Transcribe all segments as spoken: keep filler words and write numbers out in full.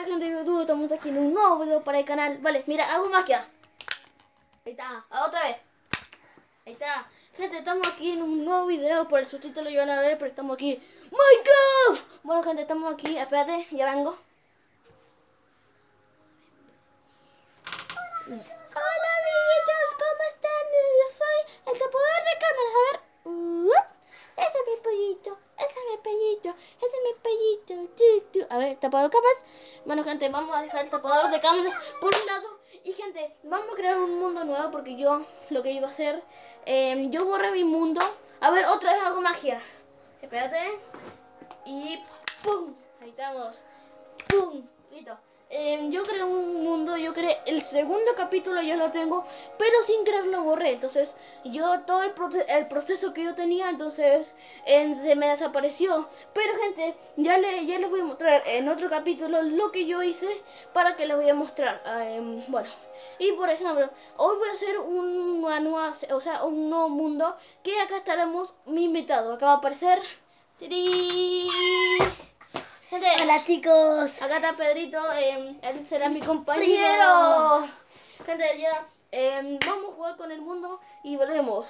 gente de YouTube, estamos aquí en un nuevo video para el canal. Vale, mira, hago magia. Ahí está, otra vez. Ahí está. Gente, estamos aquí en un nuevo video. Por el subtítulo lo van a ver, pero estamos aquí. ¡Minecraft! Bueno, gente, estamos aquí. Espérate, ya vengo. Hola, amiguitos, ¿cómo están? Yo soy el tapador de cámaras. A ver. Ese es mi pollito, ese es mi pollito, ese es mi pollito. Tu, tu. A ver, tapador de cámaras. Bueno, gente, vamos a dejar el tapador de cámaras por un lado. Y, gente, vamos a crear un mundo nuevo porque yo lo que iba a hacer, eh, yo borré mi mundo. A ver, otra vez hago magia. Espérate. Y ¡pum! Ahí estamos. ¡Pum! Listo. Eh, yo creé un mundo, yo creé el segundo capítulo, ya lo tengo, pero sin querer lo borré. Entonces, yo todo el, proce el proceso que yo tenía, entonces eh, se me desapareció. Pero, gente, ya, le, ya les voy a mostrar en otro capítulo lo que yo hice para que les voy a mostrar. Eh, bueno, y por ejemplo, hoy voy a hacer un nuevo, o sea, un nuevo mundo que acá estaremos mi invitado. Acá va a aparecer. ¡Tiri! Gente, hola chicos, acá está Pedrito, eh, él será mi compañero. Gente, ya eh, vamos a jugar con el mundo y veremos.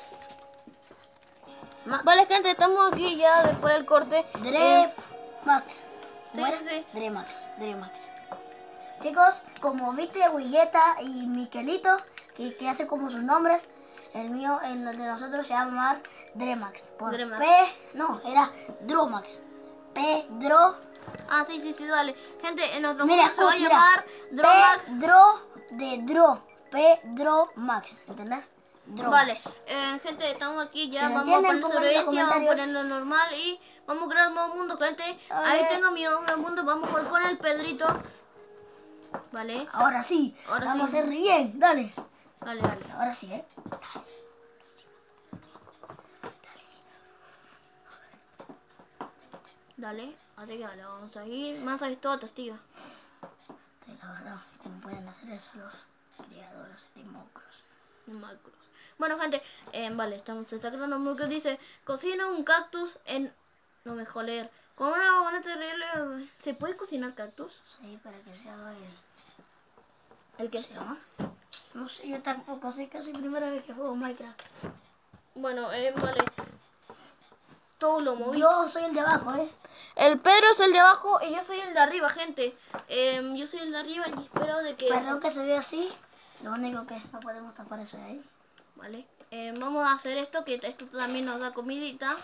Ma vale, gente, estamos aquí ya después del corte. Dremax. Sí, sí, sí. Dremax, Dremax. Chicos, como viste, Wigueta y Miquelito, que, que hace como sus nombres, el mío, el de nosotros se llama Dremax. Por Dremax. P, no, era Dromax. Pedro. Ah, sí, sí, sí, dale. Gente, en nuestro Mira, mundo se va a mira, llamar Dromax. Pedro de Dro. Pedro Max, ¿entendés? Dromax. Vale, eh, gente, estamos aquí ya. Si Vamos entienden, a poner sobrevivencia, vamos a comentarios. ponerlo normal y vamos a crear un nuevo mundo, gente. A Ahí ver. tengo mi nuevo mundo. Vamos a jugar con el Pedrito. Vale, Ahora sí, Ahora vamos sí. a hacer re bien, dale. vale, vale. Ahora sí, ¿eh? Dale, así que dale, vamos a ir. Más a esto, testigo. Este, la verdad, ¿cómo pueden hacer eso los creadores de Mocros? Macros. Bueno, gente, eh, vale, estamos, se está creando un Macros. Dice, cocina un cactus en... No me dejo leer. Con una bomba terrible. ¿Se puede cocinar cactus? Sí, para que se haga el... ¿El qué? ¿Se llama? No sé, yo tampoco sé, casi primera vez que juego Minecraft. Bueno, eh, vale. Todo lo moví. Yo soy el de abajo, ¿eh? El Pedro es el de abajo y yo soy el de arriba, gente. Eh, yo soy el de arriba y espero de que... Perdón que se ve así, lo único que no podemos tapar eso de ahí. Vale. Eh, vamos a hacer esto, que esto también nos da comidita.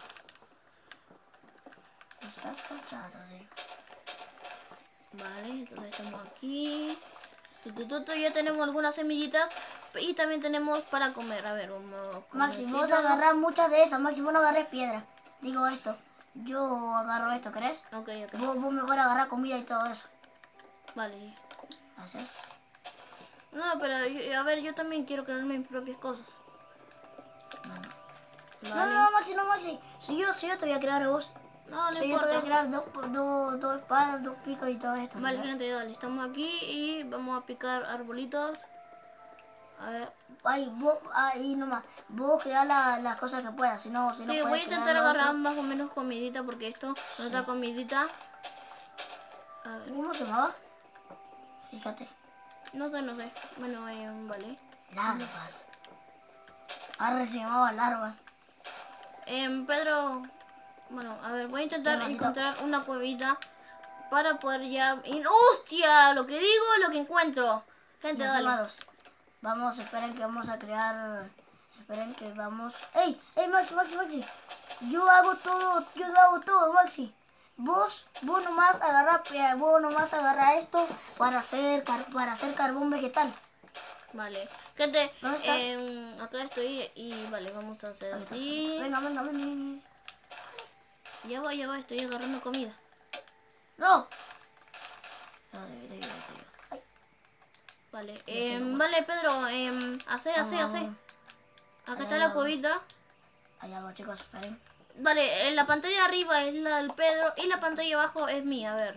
Estás cansado, sí. Vale, entonces estamos aquí. Tutututu, ya tenemos algunas semillitas. Y también tenemos para comer. A ver, vamos. Maxi, vos agarrás muchas de esas. Maxi, vos no agarres piedra. Digo esto. Yo agarro esto, ¿crees? Ok, ok. Vos, vos mejor agarrar comida y todo eso. Vale. ¿Haces? No, pero yo- a ver, yo también quiero crear mis propias cosas. Bueno. Vale. No, no, Maxi, no, Maxi. Si yo, si yo te voy a crear a vos. No, no Si yo te voy a importa. crear dos, dos, dos espadas, dos picos y todo esto. Vale, ¿verdad? gente, dale. Estamos aquí y vamos a picar arbolitos. A ver. Ay, vos, ahí nomás. Vos crear la- las cosas que puedas. Si no, si no Sí, puedes voy a intentar crear lo agarrar otro. más o menos comidita porque esto es otra comidita. A ver. ¿Cómo se llamaba? Fíjate. No sé, no sé. Bueno, eh, vale. Larvas. Ahora se llamaba larvas. Em, Pedro, bueno, a ver, voy a intentar Qué bonito. encontrar una cuevita para poder ya... y- ¡Hostia! Lo que digo es lo que encuentro. Gente, Los dale. llamados. Vamos, esperen que vamos a crear. Esperen que vamos. ¡Ey! ¡Ey, Maxi, Maxi, Maxi! Yo hago todo, yo hago todo, Maxi. Vos, vos nomás agarra, eh, vos nomás agarra esto para hacer, car- para hacer carbón vegetal. Vale. Gente, ¿Dónde estás? em, acá estoy y vale, vamos a hacer Ahí estás, ahí así. estás. Venga, venga, venga, venga. Ya va, ya va, estoy agarrando comida. No. Ay, te digo, te digo. Ay, Vale, Sí, sí, em, lo vale, Pedro, em, hace, hace, vamos, hace. vamos. Acá Ahí está hay la algo. cuevita. Hay algo, chicos, esperen. Vale, en la pantalla de arriba es la del Pedro y la pantalla de abajo es mía, a ver.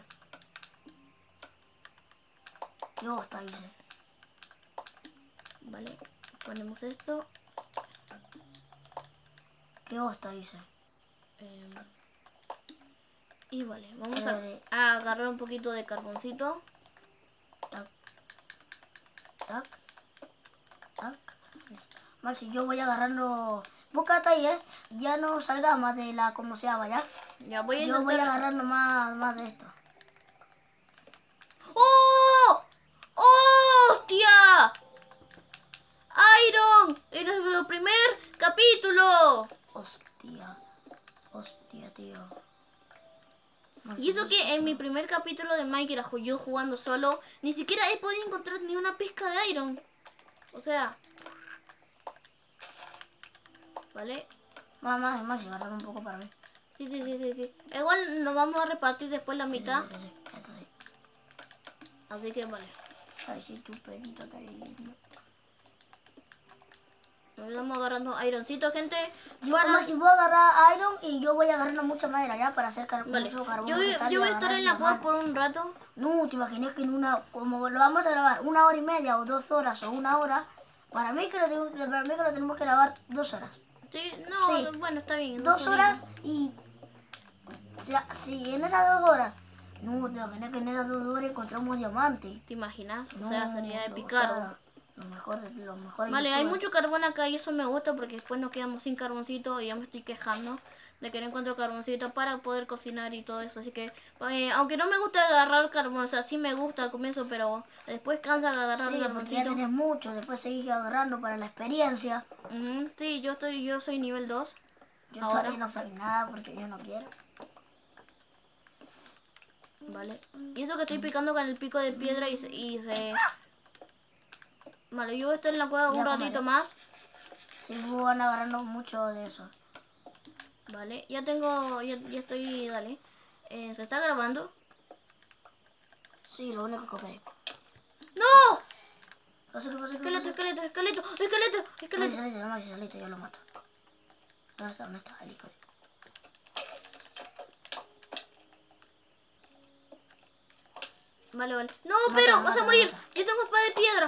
¿Qué bosta hice? Vale, ponemos esto. ¿Qué bosta hice? em, y vale, vamos Vale. a, a agarrar un poquito de carboncito. Tac. Tac. Listo. Maxi, yo voy agarrando... Búscate ahí, ¿eh? Ya no salga más de la... ¿Cómo se llama, ya? Ya voy a Yo intentar... voy agarrando más, más de esto. ¡Oh! ¡Oh! ¡Hostia! ¡Iron! ¡En nuestro primer capítulo! Hostia. Hostia, tío. Y eso que en mi primer capítulo de Minecraft, yo jugando solo, ni siquiera he podido encontrar ni una pizca de Iron. O sea... ¿Vale? Mamá, Maxi, agarrar un poco para mí. Sí, sí, sí, sí, sí. Igual nos vamos a repartir después la Sí, mitad. Sí, sí, sí, sí. Eso sí. Así que vale. Ay, sí, tu perito está lindo. Nos estamos agarrando Ironcito, gente. Yo, Para- Maxi, voy a agarrar iron y yo voy agarrando mucha madera ya para hacer car Vale. mucho carbón. Yo voy, vegetal y yo voy a estar agarrar en la cueva diamante. por un rato. No, te imaginas que en una, como lo vamos a grabar una hora y media o dos horas o una hora, para mí que lo, tengo, para mí que lo tenemos que grabar dos horas. Sí, no, Sí. bueno, está bien. no Dos está horas y... O sea, si en esas dos horas... No, te imaginas que en esas dos horas encontramos diamante. bien. ¿Te imaginas? O No, sea, sería lo- épico. o sea, Lo mejor de lo mejor. Vale, hay mucho carbón acá y eso me gusta porque después nos quedamos sin carboncito y ya me estoy quejando de que no encuentro carboncito para poder cocinar y todo eso. Así que, eh, aunque no me gusta agarrar carbón, o sea, sí me gusta al comienzo, pero después cansa de agarrar Sí, porque ya carboncito. tenés mucho, después seguís agarrando para la experiencia. Ujú, sí, yo estoy, yo soy nivel dos. Yo Ahora. todavía no soy nada porque yo no quiero. Vale. Y eso que estoy picando con el pico de piedra y se... Y se... Vale, yo voy a estar en la cueva un Ya ratito comeré. más. Sí, van agarrando mucho de eso. Vale, ya tengo... Ya, ya estoy... Dale. Eh, ¿se está grabando? Sí, lo único que operé. ¡No! ¿Qué pasa? ¿Qué pasa? ¿Qué Esqueleto, pasa? esqueleto, esqueleto, esqueleto, Maxi, esqueleto. salite, no, Maxi, salite, yo lo mato. ¿Dónde está? ¿Dónde está el hijo de...? Vale, vale. No, Mata, pero mata, vas a morir. mata. Yo tengo espada de piedra.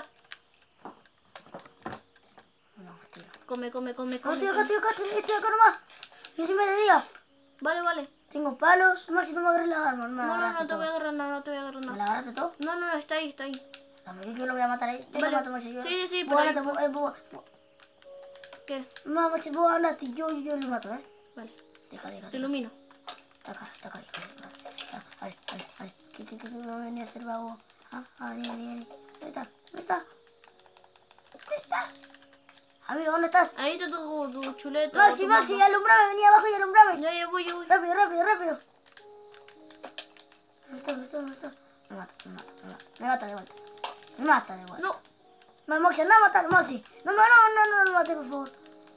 No, tío. Come, come, come, No, come. estoy acá, come. estoy acá, estoy, estoy acá nomás. Yo soy mediodía. Vale, vale. Tengo palos. Maxi, no me agarres las armas, no me No, no, agarraste no te voy a todo. agarrar nada, no te voy a agarrar ¿Me nada. la agarraste todo? No, no, no, está ahí, está ahí. Dame, Yo, yo lo voy a matar ahí. Yo Vale. lo mato, Maxi. Yo... Sí, sí, sí, Vos pero andate, ahí- vos, eh, vos, vos- ¿Qué? No, Maxi, vos andate. Yo, yo, yo lo mato, ¿eh? Vale, Deja, deja, te deja. ilumino. Está acá, está acá, hijo de su madre. Ya, vale, vale, vale. ¿Qué, qué, qué, qué va a venir a hacer vago? Ah, ah, vení, vení, vení. ¿Dónde está? ¿Dónde está? ¿Dónde estás? Amigo, ¿dónde estás? Ahí está tu, tu chuleta. Maxi, tu Maxi, mapa. alumbrame, vení abajo y alumbrame. Ya, ya voy, ya voy. Rápido, rápido, rápido. ¿Dónde está? ¿Dónde está? ¿Dónde está? Me mata, me mata, me mata. Me mata de vuelta. Me mata de vuelta. No, No, Maxi, anda a matar, Maxi. No, no, no, no, no, no, mate, por favor.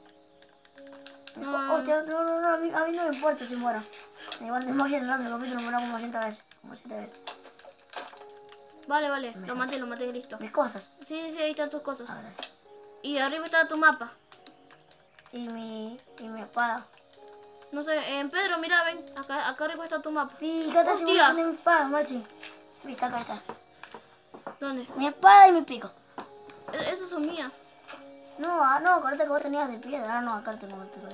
No. Hostia, no, no, no, a mí, a mí no me importa si muero. Igual de Maxi en el otro capítulo muero como ciento veces. Como siete veces. vale, vale. Me Lo maté, lo maté, listo. Mis cosas. Sí, sí, sí, ahí están tus cosas. Ah, gracias. Y arriba está tu mapa. Y mi, y mi espada. No sé, eh, Pedro, mira, ven. Acá, acá arriba está tu mapa. Fíjate si voy Hostia. a tener mi espada, Maxi. Viste, acá está. ¿Dónde? Mi espada y mi pico. E- esas son mías. No, ah, no, acuérdate que vos tenías de piedra. Ah, no, acá tengo mi pico.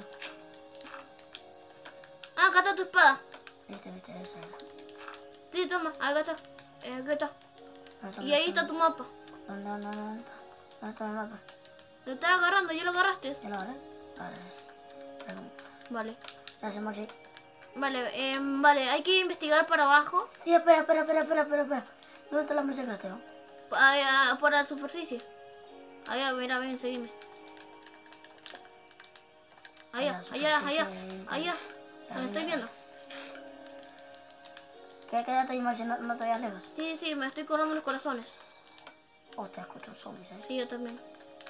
Ah, acá está tu espada. Viste, viste, esa era. Sí, toma, acá está. Eh, acá está. ¿Dónde está, Y dónde ahí está tu mapa. ¿Dónde, dónde, dónde, dónde está? ¿Dónde está mi mapa? Te estás agarrando, ya lo agarraste. ¿Ya lo agarré? Ah, gracias. Vale. Gracias, Maxi. Vale, eh, vale, hay que investigar para abajo. Sí, espera, espera, espera, espera, espera, espera. ¿Dónde está la mesa de crafteo? Ah, ah, por la superficie. Allá, mira, ven, seguime. Allá, la allá, superficie allá, de- allá. Ya, ¿Me estoy mira. viendo? ¿Qué, quédate ahí, Maxi? No, no te vayas lejos. Sí, sí, me estoy corando los corazones. Oh, te escucho zombies, ¿eh? Sí, yo también.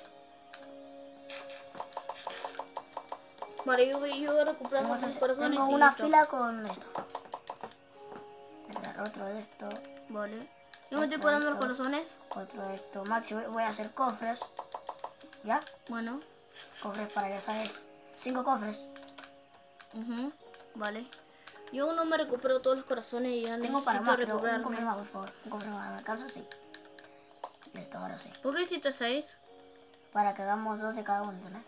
Vale, yo voy, yo voy a recuperar Tengo, los ses- corazones. tengo y una listo. fila con esto. Mira, otro de esto, Vale. Yo me estoy Otro corando los esto. corazones. otro de esto. Maxi, voy, voy a hacer cofres. ¿Ya? Bueno. Cofres para, ya sabes, cinco cofres. Ujú, vale. Yo no me recupero todos los corazones y ya Tengo para necesito más, pero un recuperarme. cofre más, por favor. Un cofre más, ¿me alcanza? Sí. Listo, ahora sí. ¿Por qué hiciste seis? Para que hagamos dos de cada uno, ¿entendés?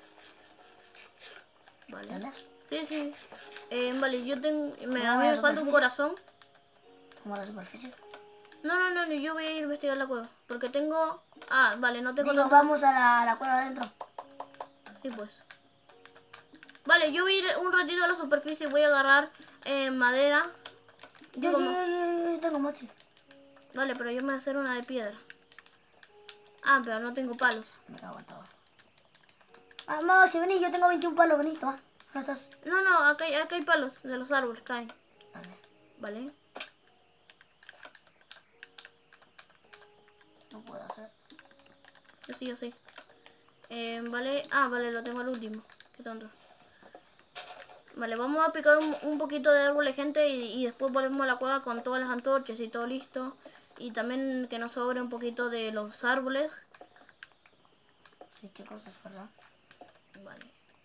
Vale. ¿Entendés? Sí, sí. Eh, vale, yo tengo... Me, ¿Cómo a mí va me la falta un superficie? corazón. Como la superficie. No, no, no, no, yo voy a ir a investigar la cueva. Porque tengo... Ah, vale, no tengo... Digo, tanto- vamos a la, a la cueva adentro. Sí, pues. Vale, yo voy a ir un ratito a la superficie. Voy a agarrar eh, madera. Yo, Digo, yo, ma- yo, yo, yo tengo mochi. Vale, pero yo me voy a hacer una de piedra. Ah, pero no tengo palos. Me cago en todo. Ah, Mochi, vení, yo tengo veintiún palos, vení, toma. ¿Dónde estás? No, no, acá hay, acá hay palos de los árboles, caen. Vale. Vale. No puedo hacer. Yo sí, yo sí. Eh, vale. Ah, vale, lo tengo al último. Qué tonto. Vale, vamos a picar un, un poquito de árboles, gente, y, y después volvemos a la cueva con todas las antorchas y todo listo. Y también que nos sobre un poquito de los árboles. Sí, chicos, es verdad. Vale.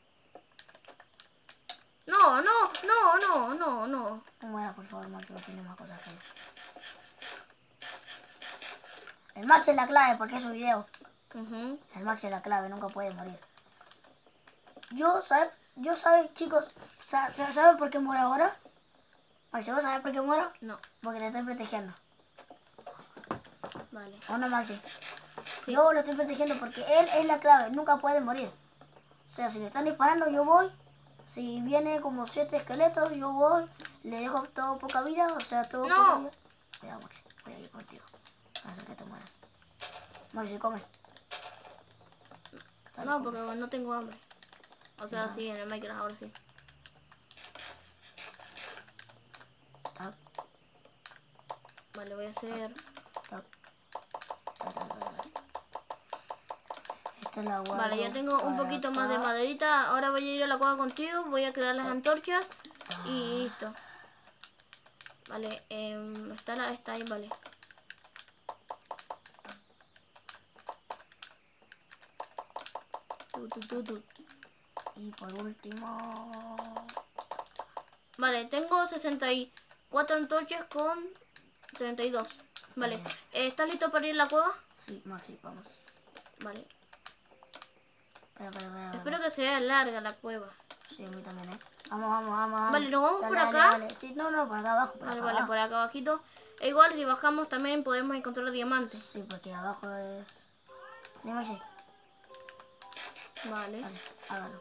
No, no, no, no, no, no. No mueras, por favor, Max, que tiene más cosas que yo. El Max es la clave porque es su video. Ujú. El Max es la clave, nunca puede morir. Yo, ¿sabes? Yo, ¿sabes, chicos? Sa- sa- ¿Saben por qué muero ahora? Maxi, ¿vos sabés por qué muero? No, Porque te estoy protegiendo. vale. ¿O no, Maxi? Sí. Yo lo estoy protegiendo porque él es la clave, nunca puede morir. O sea, si le están disparando, yo voy. Si viene como siete esqueletos, yo voy. Le dejo todo poca vida, o sea, todo No. poca vida. Cuidado, Maxi, voy a ir por ti. Voy a hacer que te mueras. Maxi, come. Dale, No, come. porque no tengo hambre. O sea, Ya. sí, en el Minecraft ahora sí. Tac, Vale, voy a hacer... tac, tac, tac, tac. Esta la guardo. Vale, ya tengo un para poquito más de acá. maderita. Ahora voy a ir a la cueva contigo. Voy a crear las antorchas. Y listo. Vale, eh, está, la, está ahí, vale. Tu, tu, tu, tu. Y por último... Vale, tengo sesenta y cuatro antorchas con treinta y dos. Vale, bien. eh, ¿estás listo para ir a la cueva? Sí, Maxi, vamos. Vale. Espera, espera, espera, espera. Espero que sea larga la cueva. Sí, a mí también, ¿eh? Vamos, vamos, vamos. vamos. Vale, ¿nos vamos Dale, por dale, acá? dale. Sí, no, no, por acá abajo, por Vale, acá vale, abajo. por acá abajito. E igual si bajamos también podemos encontrar diamantes. Sí, porque abajo es... Vení, Maxi. Vale. Vale, hágalo.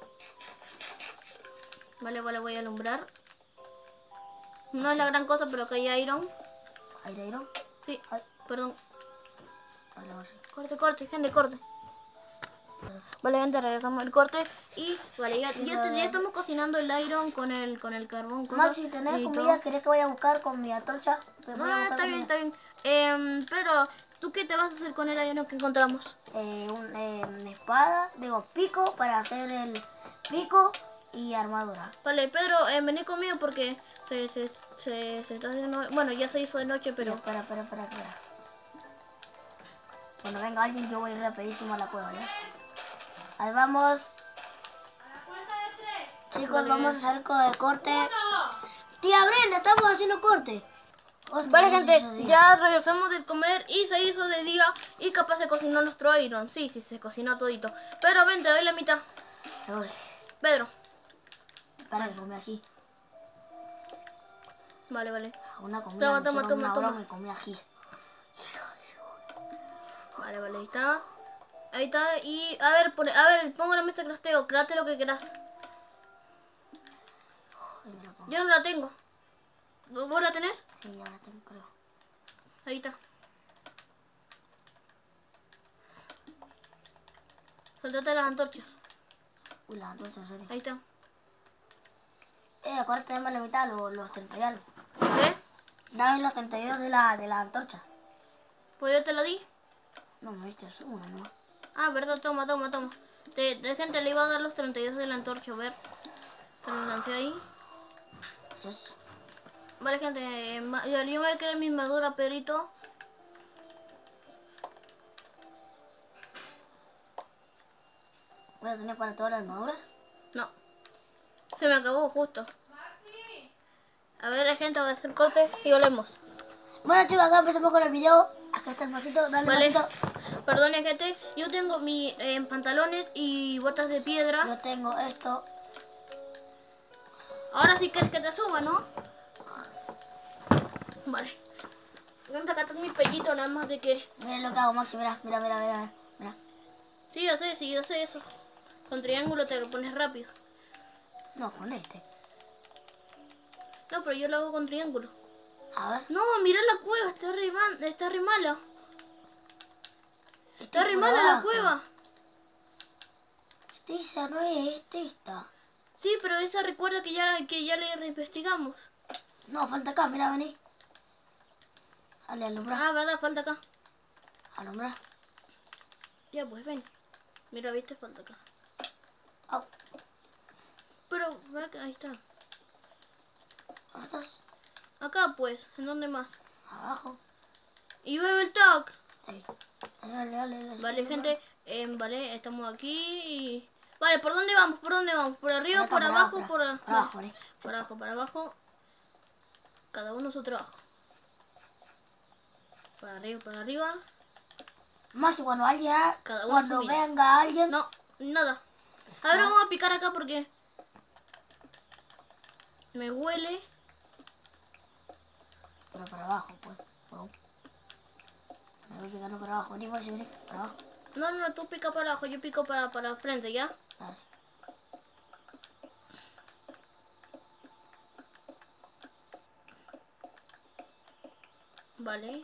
Vale, vale, voy a alumbrar. No es la gran cosa, pero que hay iron. Aire, aire. Sí, Ay, perdón. dale, Maxi. Corte, corte, gente, corte. Vale, gente, regresamos el corte. Y vale, ya, ya, te- ya estamos cocinando el iron con el, con el carbón. cosas Maxi, ¿tenés y comida? todo. ¿Querés que vaya a buscar con mi antorcha? Voy No, a no, buscar está bien, comida. está bien. Em, pero, ¿tú qué te vas a hacer con el iron que encontramos? Eh, un, eh, una espada, digo, pico para hacer el pico y armadura. Vale, Pedro, eh, vení conmigo porque se, se, se, se está haciendo... Bueno, ya se hizo de noche, Sí, pero... espera, espera, espera, espera. Cuando venga alguien yo voy a ir rapidísimo a la cueva, ¿ya? Ahí vamos. Chicos, vamos a hacer co- de corte. Tía Brenda, estamos haciendo corte. Hostia, Vale, ya se gente, hizo día. ya regresamos de comer y se hizo de día y capaz se cocinó nuestro iron. Sí, sí, se cocinó todito. Pero ven, te doy la mitad. Uy, Pedro. espera, que comí ají. Vale, vale. Una comida, Toma, me toma, hicieron toma, una toma. broma y comí ají. Vale, vale, ahí está. Ahí está. Y a ver, pone, a ver, pongo la mesa de crasteo. Créate lo que quieras. Uy, me la pongo. Yo no la tengo. ¿Vos la tenés? Sí, ya la tengo, creo. Ahí está. Soltate las antorchas. Uy, la antorcha, en serio. Ahí está. Eh, acuérdate, dame la mitad, los, los treinta y algo. ¿Ves? Dame los treinta y dos de la, de la antorcha. Pues yo te lo di. No, me diste uno, ¿no? Ah, verdad, toma, toma, toma. De, de gente le iba a dar los treinta y dos de la antorcha, a ver. Te lo lancé ahí. Yes. Vale, gente, eh, ma- yo, yo voy a crear mi armadura, Pedrito. ¿Voy a tener para toda la armadura? No. Se me acabó justo. A ver, gente, voy a hacer corte y volvemos. Bueno, chicos, acá empezamos con el video. Acá está el pasito, dale Vale. pasito. Perdón, gente, yo tengo mis eh, pantalones y botas de piedra. Yo tengo esto. Ahora sí quieres que te suba, ¿no? Vale. Gente, acá está mi pellito, nada más de que... Mira lo que hago, Maxi, mira, mira, mira, mira, mira. Sí, ya sé, sí, ya sé eso. Con triángulo te lo pones rápido. No, con este. No, pero yo lo hago con triángulo. A ver. No, mira la cueva, está re, man- está re mala. Este Está re por mala la abajo. cueva. Este esa no es, este está. Sí, pero esa recuerda que ya, que ya le investigamos. No, falta acá, mira, vení. Dale, alumbra. Ah, verdad, falta acá. Alumbra. Ya, pues ven. Mira, viste, falta acá. Au. Pero, ¿verdad que ahí está? ¿Dónde estás? Acá, pues, ¿en dónde más? Abajo. Y bebe el talk. Ahí. Dale, dale, dale. Vale, gente, eh, vale, estamos aquí y... Vale, ¿por dónde vamos? ¿Por dónde vamos? ¿Por arriba, Por por, acá, por abajo, abajo, por, por, por abajo, vení. por abajo, por abajo? Cada uno su trabajo. Por arriba, por arriba. Maxi, cuando alguien, Cada uno cuando su vida. venga alguien, No, nada. Ahora No. vamos a picar acá porque... Me huele. pero para abajo, pues. Pum. Me voy picando para abajo, vení, Maxi, vení, para abajo. No, no, no, tú pica para abajo, yo pico para, para frente, ¿ya? Dale. Vale.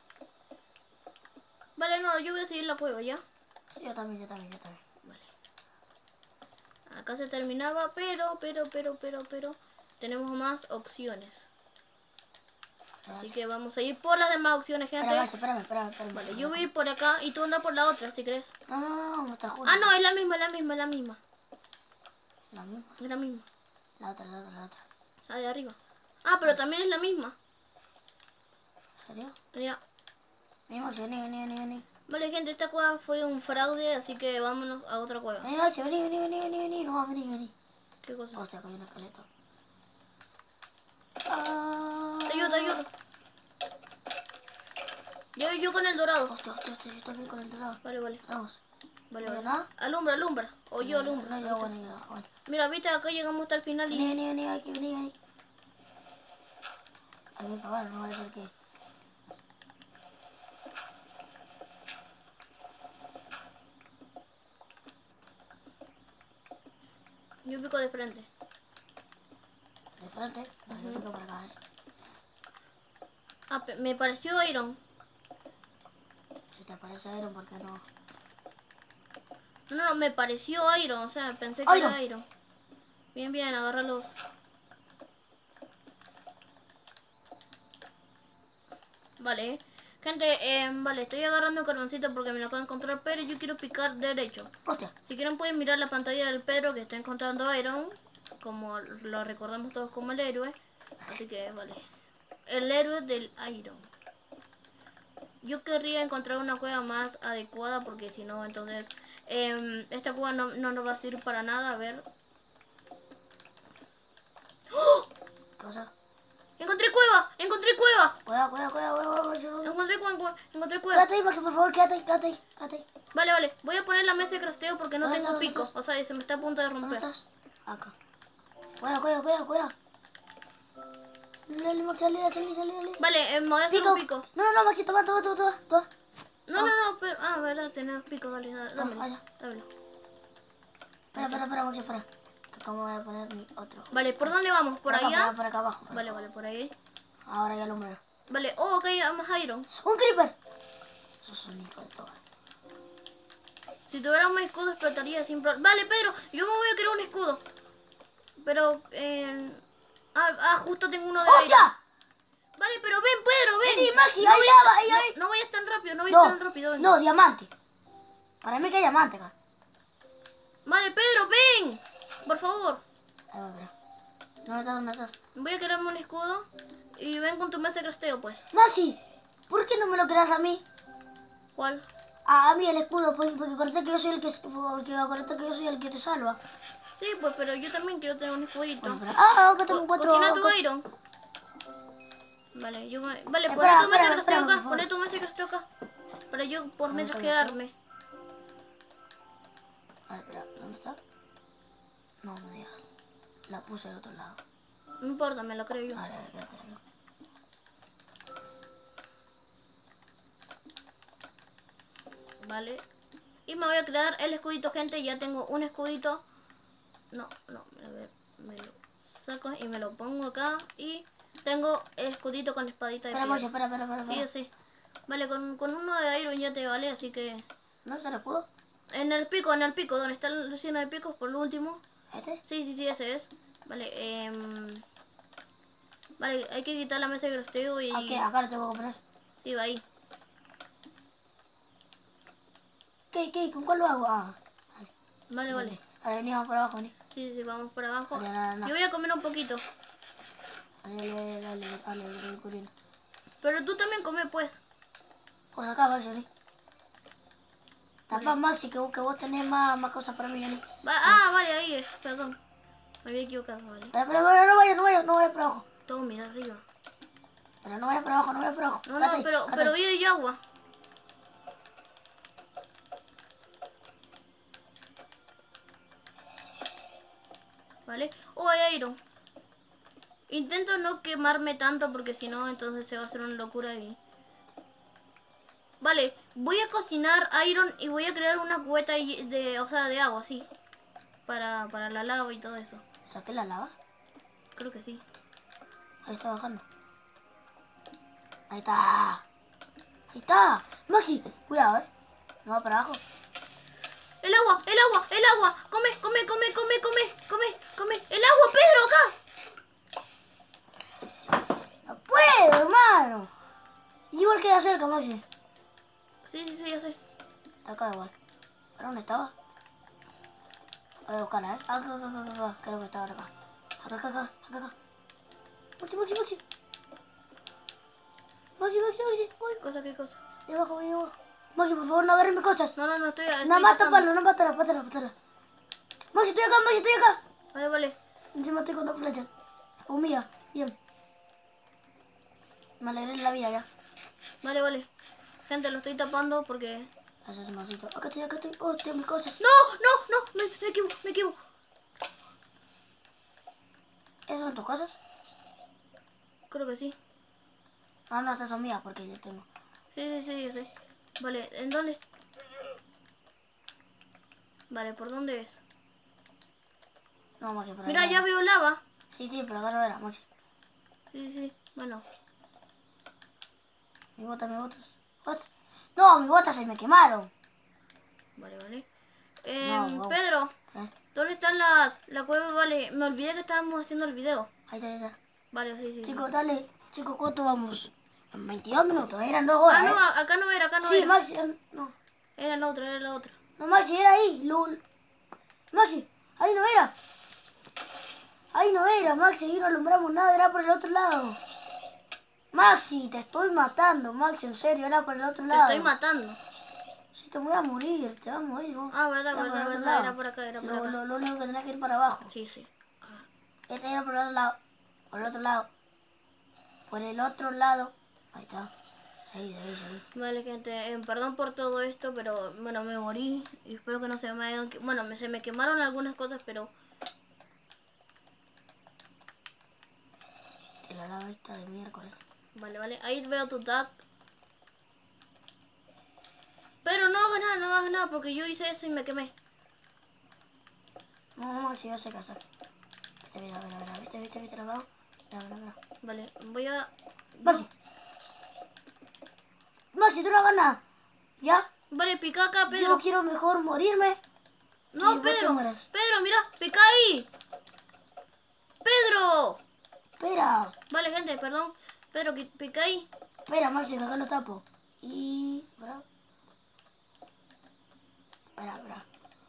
Vale, no, yo voy a seguir la cueva, ¿ya? Sí, yo también, yo también, yo también. Vale. Acá se terminaba, pero, pero, pero, pero, pero... Tenemos más opciones. Así que vamos a ir por las demás opciones, gente. Espera, Maxi, espérame, espérame, espérame. Vale, espérame. yo voy a ir por acá y tú andas por la otra, si crees. No, no, no, vamos a estar juntos. Ah, no, es la misma, es la misma, es la misma. La misma. Es la misma. La otra, la otra, la otra. La de arriba. Ah, pero también es la misma. ¿En serio? Mira. Vení, Maxi, vení, vení, vení, vení. Vale, gente, esta cueva fue un fraude, así que vámonos a otra cueva. Vení, Maxi, vení, vení, vení, vení, vení. No, vení, vení. ¿Qué cosa? Hostia, que hay un esqueleto. Ah. Te ayudo, te ayudo. Yo, yo con el dorado. Hostia, hostia, hostia, yo también con el dorado. Vale, vale. Vamos. Vale, ¿No vale. veo nada? Alumbra, alumbra. O yo alumbro. No, Ahí yo, está. bueno, yo, bueno. Mira, viste, acá llegamos hasta el final Vení, y... vení, vení, aquí, vení, vení. Hay que acabar, no vaya a ser que... Yo pico de frente. De frente, pero yo pico por acá, eh. Ah, pe- me pareció Iron. Si te parece Iron, ¿por qué no? No, no, me pareció Iron. O sea, pensé que Iron. era Iron. Bien, bien, agárralos. Vale. Gente, eh, vale, estoy agarrando el carboncito porque me lo acabo de encontrar, pero yo quiero picar derecho. Hostia, Si quieren pueden mirar la pantalla del Pedro que está encontrando Iron, como lo recordamos todos como el héroe. Así que, vale. El héroe del Iron. Yo querría encontrar una cueva más adecuada porque si no, entonces... eh, esta cueva no, no nos va a servir para nada. A ver. ¡Oh! ¿qué cosa? ¡Encontré cueva! ¡Encontré cueva! Cuidado, cuidado, cuidado, cuidado, cuidado. Encontré cueva, cueva, encontré cueva. Quédate ahí, Maxi, por favor, quédate ahí, quédate ahí, quédate ahí. Vale, vale. Voy a poner la mesa de crafteo porque no ¿Dónde tengo estás? ¿Dónde pico. estás? O sea, se me está a punto de ¿Dónde romper. estás? Acá. Cuidado, cuidado, cuidado, cuidado. Dale, Maxi, dale, dale, dale, dale. Vale, eh, me voy a hacer Pico. un pico. No, no, no, Maxi, toma, toma, toma, toma, toma. No, no, no, pero... Ah, verdad, tenemos pico. Dale, dale, No, dámelo. vaya. Dámelo. Espera, espera, espera, Maxi, espera. Que como voy a poner mi otro. Vale, ¿por dónde vamos? ¿Por acá, allá? Por acá, por acá abajo. por Vale, acá. vale, por ahí. Ahora ya alumbré. Vale, oh, ok, más Iron. ¡Un creeper! Eso es un hijo de todo. Si tuviera un escudo explotaría sin problema. Vale, Pedro, yo me voy a crear un escudo. Pero, eh... Ah, ah, justo tengo uno de Iron. ¡Hostia! Vale, pero ven, Pedro, ven. Vení, Maxi, no ahí voy va, a ahí, estar- ahí. no, no vayas tan rápido, no vayas No, tan rápido. ven. no, diamante. Para mí que hay diamante acá. Vale, Pedro, ven. Por favor. Ahí va, espera. ¿Dónde estás? ¿Dónde estás? Voy a crearme un escudo. Y ven con tu mesa de crasteo, pues. Maxi, ¿por qué no me lo creas a mí? ¿Cuál? A, a mí el escudo, pues, porque acuérdate que yo soy el que, porque acuérdate que yo soy el que te salva. Sí, pues, pero yo también quiero tener un escudito. Bueno, espera. Ah, acá tengo Co- cuatro. Cocina tu acá- Iron. Vale, yo me... Vale, Espera, poné tu mesa de espera, crasteo espera, por acá. favor. Poné tu mesa de crasteo acá. Para yo por Vamos mientras a quedarme. A ver, espera, ¿dónde está? No, me digas. La puse al otro lado. No importa, me lo creo yo. A ver, a ver, a ver, a ver. Vale. Y me voy a crear el escudito, gente. Ya tengo un escudito. No, no, a ver, me lo saco y me lo pongo acá. Y tengo el escudito con espadita de Espera, piedra. Mochi, espera, espera, espera. Sí, yo espera. sé. Vale, con, con uno de Iron ya te vale, así que... ¿No está el escudo? En el pico, en el pico, donde está el signo de pico, por lo último. ¿Este? Sí, sí, sí, ese es. Vale, eh... Vale, hay que quitar la mesa de crosteo y... ¿A qué? Acá lo tengo que poner. Sí, va ahí. ¿Qué, qué? ¿Con cuál lo hago? Ah, vale. Vale, vale. Vale, vení, vamos por abajo, vení. Sí, sí, vamos por abajo. Vale, no, no, no. Yo voy a comer un poquito. Dale, dale, dale, dale, dale, voy corriendo. Pero tú también come, pues. Pues acá, Maxi, vení. Tapa, Maxi, que vos, que vos tenés más, más cosas para mí, vení. Va, ah, vale, ahí es, perdón. Me había equivocado, vale. Espera, espera, espera, no vayas, no vayas, no vayas por abajo. Todo mira arriba. Pero no vayas por abajo, no vayas por abajo. No, Quédate no, ahí, pero, quédate pero ahí. vi hay agua. Vale. Oh, hay iron. Intento no quemarme tanto porque si no, entonces se va a hacer una locura y... Vale, voy a cocinar iron y voy a crear una cubeta de, de- o sea, de agua, sí. Para, para la lava y todo eso. ¿Saqué la lava? Creo que sí. Ahí está bajando. Ahí está. Ahí está. Maxi, cuidado, eh. No va para abajo. El agua, el agua, el agua. Come, come, come, come, come, come, come. El agua, Pedro, acá. No puedo, hermano. Igual queda cerca, Maxi. Sí, sí, sí, ya sé. Está acá igual. ¿Para dónde estaba? Voy a buscarla, ¿eh? Acá, acá, acá, acá, acá. Creo que estaba acá. Acá, acá, acá, acá, acá. Maxi, Maxi, Maxi. Maxi, Maxi, Maxi. Uy, Cosa, qué cosa. ahí abajo, ahí abajo. Maxi, por favor, no agarres mis cosas. No, no, no, estoy... estoy Nada más tocando. taparlo, nada más taparlo, pátala, pátala. Maxi, estoy acá, Maxi, estoy acá. Vale, vale. Encima estoy con dos flechas. Oh, mía, bien. Me alegré la vida ya. Vale, vale. Gente, lo estoy tapando porque... Eso es masito. Acá estoy, acá estoy. Oh, tengo mis cosas. ¡No! ¡No! ¡No! Me, me equivoco, me equivoco. ¿Esas son tus cosas? Creo que sí. Ah, no, estas son mías porque yo tengo. Sí, sí, sí, ya sé. Vale, ¿en dónde? Vale, ¿por dónde es? No, Maxi, por ahí. Mira, no. ya veo lava. Sí, sí, pero acá no era, Maxi. Sí, sí, sí. Bueno. Mi bota, mi botas. What? No, mis botas se me quemaron. Vale, vale. Eh, No, wow. Pedro, ¿Eh? ¿dónde están las... la cueva? Vale, me olvidé que estábamos haciendo el video. Ahí está, ahí está. Vale, sí, sí. Chicos, sí. dale. Chicos, ¿cuánto vamos? En veintidós minutos. Eran dos horas, Ah, no, ¿eh? a- acá no era, acá no Sí, era. Maxi. eh, No. Era la otra, era la otra. No, Maxi, era ahí. Lul. Maxi, ahí no era. Ahí no era, Maxi. Ahí no alumbramos nada. Era por el otro lado. Maxi, te estoy matando, Maxi. En serio, era por el otro Te lado. estoy matando. Sí, te voy a morir. Te vas a morir, vos. Ah, verdad, Era por verdad, el otro verdad. lado. Era por acá, era por Lo, acá. lo, lo único que tenés que ir para abajo. Sí, sí. Era era por el otro lado. Por el otro lado. Por el otro lado. Ahí está. Ahí, ahí, ahí. Vale, gente, eh, perdón por todo esto, pero bueno, me morí y espero que no se me hayan... que- Bueno, me, se me quemaron algunas cosas, pero... Te la lava esta de miércoles. Vale, vale, ahí veo tu tag. Pero no hagas nada, no hagas nada, porque yo hice eso y me quemé. No, no, Maxi, yo sé qué hacer. Viste, mira, mira, mira. Viste, viste, viste lo que hago. Mira, mira, mira. Vale, voy a... Maxi. Maxi, tú no hagas nada. ¿Ya? Vale, pica acá, Yo Pedro. quiero mejor morirme. No, que vos te Pedro. mueras. Pedro, mira, pica ahí. Pedro. Espera. Vale, gente, perdón. Pedro, que- pica ahí. Espera, Maxi, que acá lo tapo. Y... Espera. Espera, espera.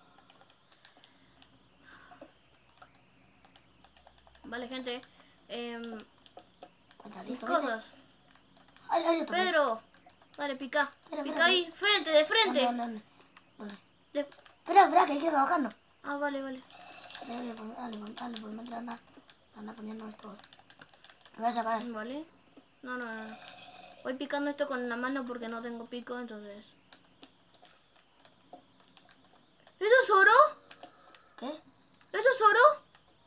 Vale, gente. Eh, ¿Está mis listo, viste? cosas. Ahí, ahí yo también. Pedro. Dale, pica. Espera, Pica espera, ahí, frente, de frente. ¿Dónde, dónde, dónde? De- Espera, espera, que hay que ir bajando. Ah, vale, vale. Dale, dale, por- dale, por- dale, por mientras anda, anda poniendo esto. Me vas a caer. Vale. No, no, no, no. Voy picando esto con la mano porque no tengo pico, entonces... ¿Eso es oro? ¿Qué? ¿Eso es oro?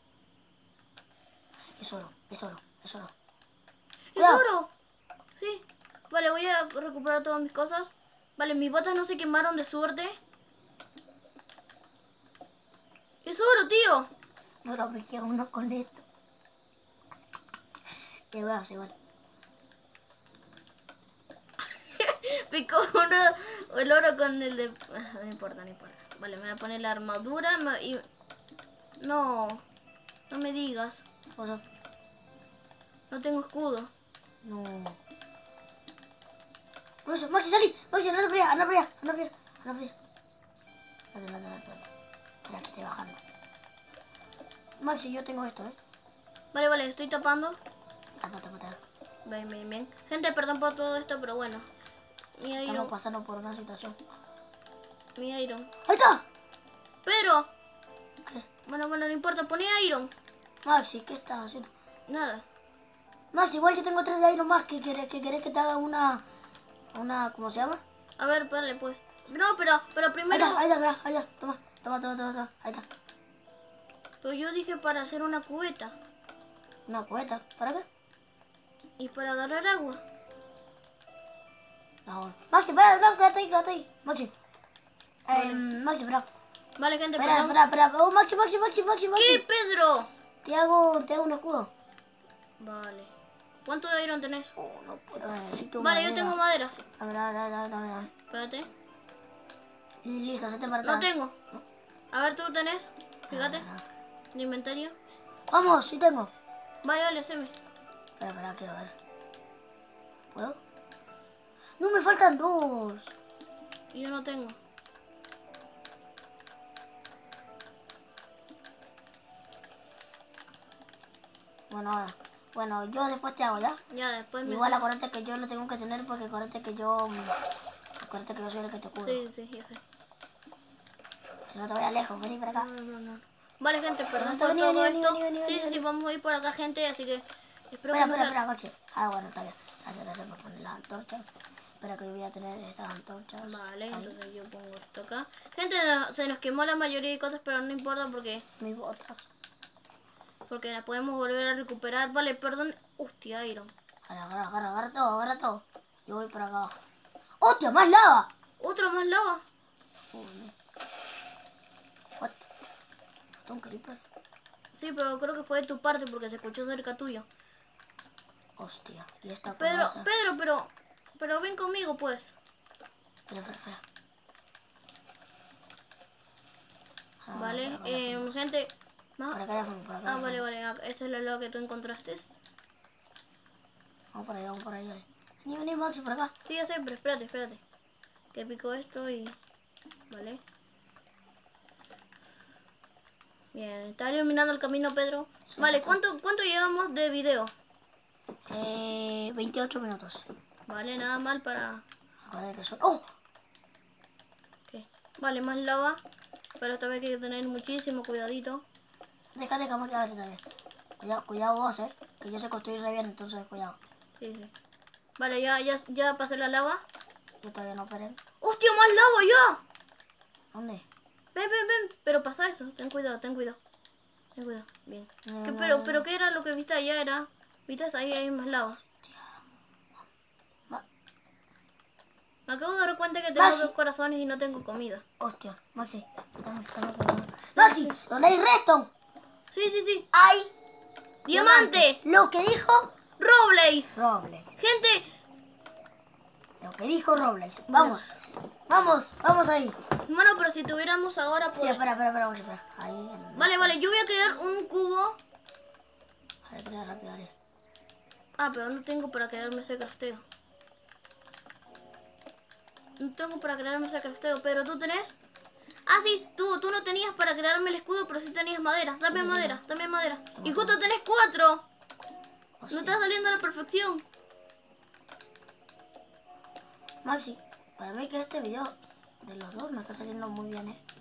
Es oro, es oro, es oro. ¿Es Cuidado. oro? Sí. Vale, voy a recuperar todas mis cosas. Vale, mis botas no se quemaron de suerte. Es oro, tío. Bueno, me quedo uno con esto. Y bueno, sí, bueno. Picó uno el oro con el de... Ah, no importa, no importa. Vale, me voy a poner la armadura me- y... No, no me digas. O sea, No tengo escudo. no. Maxi, Maxi, salí. Maxi, anda por allá, anda por allá, anda por allá, anda por allá. No, no, no, no, no. Espera que estoy bajando. Maxi, yo tengo esto, ¿eh? Vale, vale, estoy tapando. Tapa, tapa, tapa. Bien, bien, bien. Gente, perdón por todo esto, pero bueno. Mi Estamos Iron, pasando por una situación. mi Iron. ¡Ahí está! Pedro. ¿Qué? Bueno, bueno, no importa, poné Iron. Maxi, ¿qué estás haciendo? Nada. Maxi, igual yo tengo tres de Iron más. ¿Que querés que, querés que te haga una... Una... ¿Cómo se llama? A ver, vale, pues. No, pero, pero Ahí primero... está, ahí está, mirá, ahí está. Toma, toma, toma, toma, toma. Ahí está. Pero yo dije para hacer una cubeta. Una cubeta. ¿Para qué? Y para agarrar agua. No, bueno. Maxi, espera, no, quédate ahí, quédate ahí. Maxi. Eh, Maxi, espera. Vale, gente, Espera, perdón. espera, espera. Oh, Maxi, Maxi, Maxi, Maxi, Maxi. ¿Qué, Pedro? Te hago, te hago un escudo. Vale. ¿Cuánto de Iron tenés? Oh, no puedo, necesito Vale, madera. yo tengo madera. Dame, dame, dame, dame, dame, dame. Espérate. Y listo, hacete para atrás. No tengo. A ver, tú tenés. Fíjate. Ah, ah. El inventario. Vamos, sí tengo. Vale, vale, haceme. Espera, espera, quiero ver. ¿Puedo? No, me faltan dos. Yo no tengo. Bueno, ahora. Bueno, yo después te hago, ¿ya? Ya, después me... Igual acuérdate que yo lo tengo que tener porque acuérdate que yo... mm, Acuérdate que yo soy el que te curo. Sí, sí, yo sé. Si no te vayas lejos, vení para acá. No, no, no. Vale, gente, perdón Pero por vení, todo vení, esto. vení, vení, Sí, vení, sí, sí, vení. vamos a ir por acá, gente, así que... Espero Espera, que no espera, sea... espera, Maxi. Ah, bueno, está bien. Gracias, gracias por poner las antorchas. Espera que yo voy a tener estas antorchas. Vale, ahí. entonces yo pongo esto acá. Gente, no- se nos quemó la mayoría de cosas, pero no importa porque... Mis botas. Porque la podemos volver a recuperar. Vale, perdón. Hostia, Iron. Agarra, agarra, agarra, agarra todo, agarra todo. Yo voy por acá abajo. ¡Hostia, más lava! ¿Otro más lava? Uy, no. What? ¿Mató un creeper? Sí, pero creo que fue de tu parte porque se escuchó cerca tuyo. Hostia, y esta Pedro, cosa. Pedro, pero... Pero ven conmigo, pues. Espera, espera, espera. Ah, Vale, por acá ya eh, fuimos. gente... más- Por acá ya fuimos, por acá Ah, ya vale, fuimos. vale. acá- Esta es la lava que tú encontraste. Vamos por allá, vamos por allá. Vení, vení, Maxi, por acá. Sí, ya sé, pero espérate, espérate. Que pico esto y... Vale. Bien, está iluminando el camino, Pedro. Sí, Vale, está. ¿cuánto, ¿cuánto llevamos de video? Eh, veintiocho minutos. Vale, nada mal para... Acuérdate que son... ¡Oh! ¿Qué? Vale, más lava. Pero esta vez hay que tener muchísimo cuidadito. Deja, deja, Maxi, a ver también. Cuidado, cuidado vos, eh. Que yo sé construir re bien, entonces cuidado. Sí, sí. Vale, ya, ya, ya pasé la lava. Yo todavía no operé. ¡Hostia, más lava ya! ¿Dónde? Ven, ven, ven. Pero pasa eso. Ten cuidado, ten cuidado. Ten cuidado. Bien. No, ¿Qué, no, pero, no. pero ¿qué era lo que viste allá? Era... ¿Viste? Ahí hay más lava. Ma- Me acabo de dar cuenta que tengo Maxi. dos corazones y no tengo comida. Hostia, Maxi. Vamos, vamos, vamos. Maxi, ¿dónde hay redstone? Sí, sí, sí. Hay ¡Diamante! Lo que dijo ¡Robles! Robles. Gente, Lo que dijo Robles. Vamos. Vamos, vamos ahí. bueno, pero si tuviéramos ahora Sí, pues... espera, espera, espera, Maxi, espera. Ahí. En... Vale, vale, yo voy a crear un cubo. A ver, crea rápido, dale. Ah, pero no tengo para crearme ese crafteo. No tengo para crearme ese crafteo, pero tú tenés... Ah, sí, tú, tú no tenías para crearme el escudo, pero sí tenías madera. Dame Sí, sí, madera, sí. dame madera. Toma, Y justo toma. tenés cuatro. Hostia. No está saliendo a la perfección. Maxi, para mí que este video de los dos no está saliendo muy bien, eh.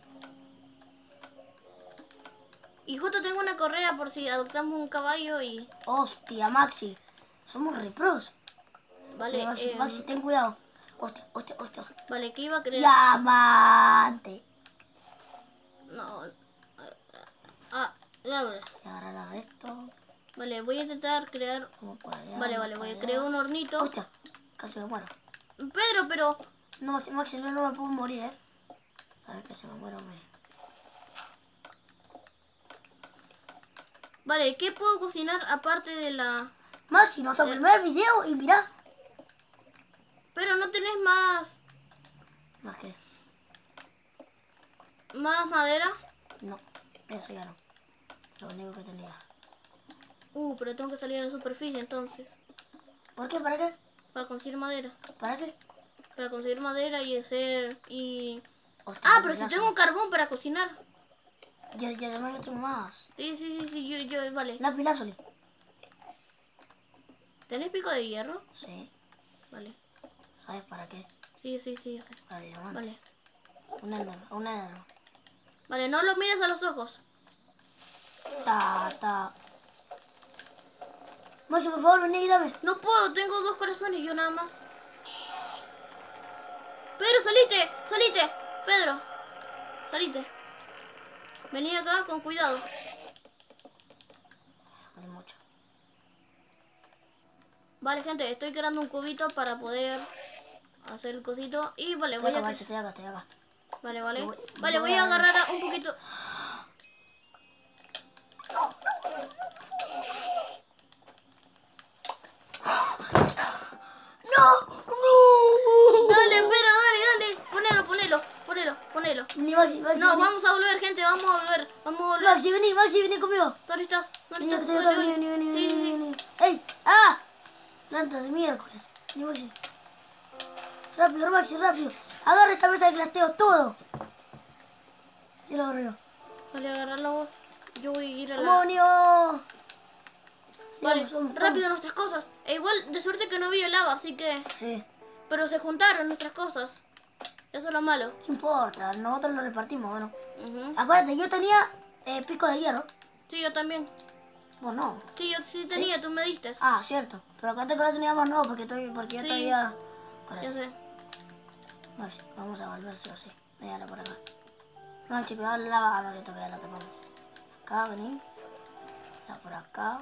Y justo tengo una correa por si adoptamos un caballo y... Hostia, Maxi. Somos repros. Vale, Maxi, eh, Maxi, ten cuidado. Hostia, hostia, hostia. vale, ¿qué iba a crear? Diamante. No. Ah, ya, vale. Y agarrar esto. Vale, voy a intentar crear... Vamos por allá. Vale, vamos vale, por voy a allá. crear un hornito. Hostia, casi me muero. Pedro, pero... No, Maxi, Maxi, no, no me puedo morir, ¿eh? Sabes que se me muero, me... Vale, ¿qué puedo cocinar aparte de la...? Maxi, nuestro Eh. primer video y mirá. Pero no tenés más... ¿Más qué? ¿Más madera? No, eso ya no. Lo único que tenía. Uh, pero tengo que salir a la superficie entonces. ¿Por qué? ¿Para qué? Para conseguir madera. ¿Para qué? Para conseguir madera y hacer... y... Hostia, Ah, qué pero si pedazo. tengo carbón para cocinar. Ya, ya además yo tengo más. Sí, sí, sí, sí, yo, yo, vale. Lápiz lazuli. ¿Tenés pico de hierro? Sí. Vale. ¿Sabes para qué? Sí, sí, sí, ya sé. Para el diamante. Vale. Un enano, un enano. Vale, no lo mires a los ojos. Ta, ta. Maxi, por favor, vení y dame. No puedo, tengo dos corazones yo nada más. Pedro, salite, salite. Pedro, salite. Vení acá con cuidado. Vale mucho. Vale, gente, estoy creando un cubito para poder hacer el cosito. Y vale, Estoy voy acá, a... Maxi, estoy acá, estoy acá. Vale, vale. Voy- Vale, voy voy a a- agarrar a un poquito... ¡No! ¡No! Dale, Pedro, dale, dale. Ponelo, ponelo, ponelo, ponelo. Vení, Maxi, Maxi, No, vení. vamos a volver, gente, vamos a volver. Vamos a volver. Maxi, vení, Maxi, vení conmigo. ¿Dónde estás? ¿Dónde Vení, que estás? estoy acá, Vale, vení, vale. vení, vení, Sí, sí, vení, sí. vení. ¡Ey! ¡Ah! Plantas de miércoles. Vení, Maxi. Rápido, Maxi, rápido. Agarra esta mesa de crasteo, todo. Y lo agarro yo. Vale, agarrarla vos. Yo voy a ir a la... ¡Demonio! Vale, Vamos, vamos, rápido nuestras cosas. E igual, de suerte que no había lava, así que... vamos. Sí, Pero se juntaron nuestras cosas. Eso es lo malo. ¿qué importa? Nosotros lo repartimos, bueno. Ujú. Acuérdate, yo tenía eh, pico de hierro. Sí, yo también. Vos no. Sí, yo sí tenía, tú me diste. Ah, cierto. Pero acuérdate que lo teníamos no, porque, estoy, porque yo Sí. todavía... Ya Acuérdate. sé. Maxi, vamos a volver sí o sí. Véala por acá. Maxi, cuidado la lava. Ah, no, siento que ya la tapamos. Acá, vení. Ya por acá.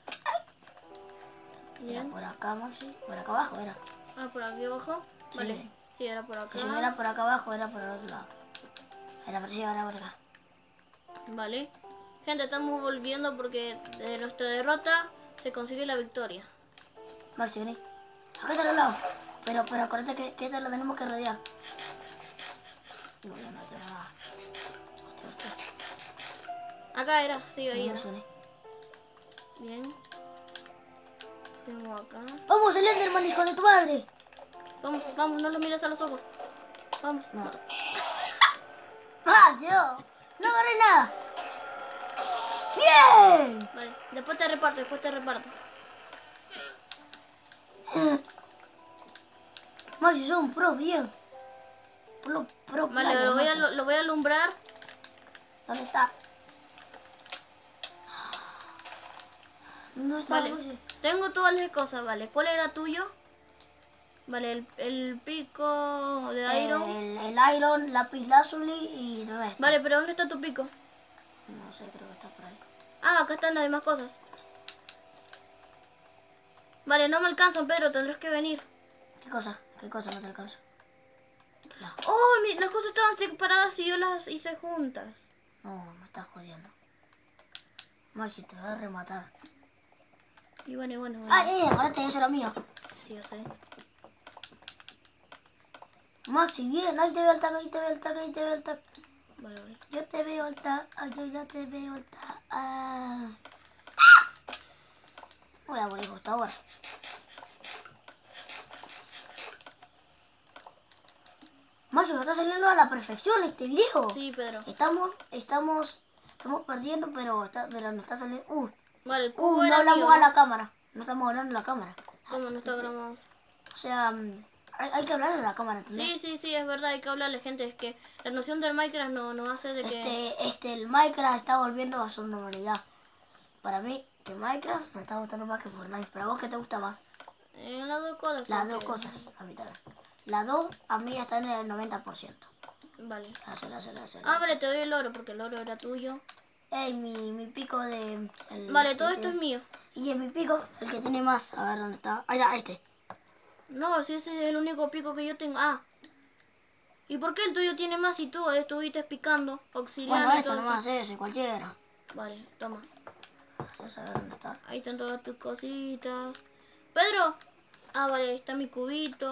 Era Bien. por acá, Maxi. Por acá abajo era. Ah, por aquí abajo. Sí. Vale. Sí, era por acá. Que si no era por acá abajo, era por el otro lado. Era por sí, era por acá. Vale. Gente, estamos volviendo porque de nuestra derrota se consigue la victoria. Maxi, vení. Acá está al lado. Pero, pero acuérdate que, que esta lo tenemos que rodear. No, ya no tengo nada. Hostia, hostia, hostia. Acá era, sí, ahí Vení, era. Maxi, vení. Bien. Seguimos acá. ¡Vamos, el Enderman, hijo de tu madre! Vamos, vamos, no lo mires a los ojos. Vamos. Me mató. ¡Ah, yo! ¡No agarré nada! ¡Bien! Vale, después te reparto, después te reparto. Maxi, sos un pro, bien. Pro, pro, Vale, player, lo voy, a, Maxi. lo voy a alumbrar. ¿Dónde está? ¿Dónde está, Vale, Maxi? tengo todas las cosas, vale. ¿Cuál era tuyo? Vale, el, el pico de iron. El, el iron, lápiz lazuli y el resto. Vale, pero ¿dónde está tu pico? No sé, creo que está por ahí. Ah, acá están las demás cosas. Vale, no me alcanzan, Pedro, tendrás que venir. ¿Qué cosa? ¿Qué cosa no te alcanza? La- Oh, mi- las cosas estaban separadas y yo las hice juntas. No, me estás jodiendo. Maxi, te voy a rematar. Y bueno, y bueno, bueno. Ah, eh, acuérdate, eso era mío. Sí, yo sé. Maxi, bien, ahí te veo el tag, ahí te veo el tag, ahí te veo el tag. Vale, vale. Yo te veo el tag, ah, yo ya te veo el tag. Ah. Voy a morir justo ahora. Maxi, nos está saliendo a la perfección este video. Sí, Pedro. Estamos, estamos, estamos perdiendo, pero, está, pero nos está saliendo... Uh, Vale, el cubo uh, no era hablamos mío. a la cámara. No estamos hablando a la cámara. ¿Cómo no está grabado? O sea, mm, hay, hay que hablarle a la cámara, ¿entendés? Sí, sí, sí, es verdad, hay que hablarle, gente. Es que la noción del Minecraft no, no hace de que... Este, este, el Minecraft está volviendo a su normalidad. Para mí, que Minecraft me está gustando más que Fortnite. Pero a vos, ¿qué te gusta más? Eh, las dos cosas. Las porque- dos cosas, a mí también. Las dos, a mí ya están en el noventa por ciento. Vale. Hacer, hacer, hacer. Ah, vale, te doy el oro porque el oro era tuyo. Ey, mi, mi pico de... el- Vale, todo el esto que- es mío. Y en mi pico, el que tiene más. A ver, ¿dónde está? Ahí está, este. No, si ese es el único pico que yo tengo. Ah, ¿Y por qué el tuyo tiene más y tú estuviste picando? Auxiliar. Bueno, y eso todo nomás, ese, cualquiera. Vale, toma. Ya saber dónde está. Ahí están todas tus cositas. Pedro. Ah, vale, ahí está mi cubito.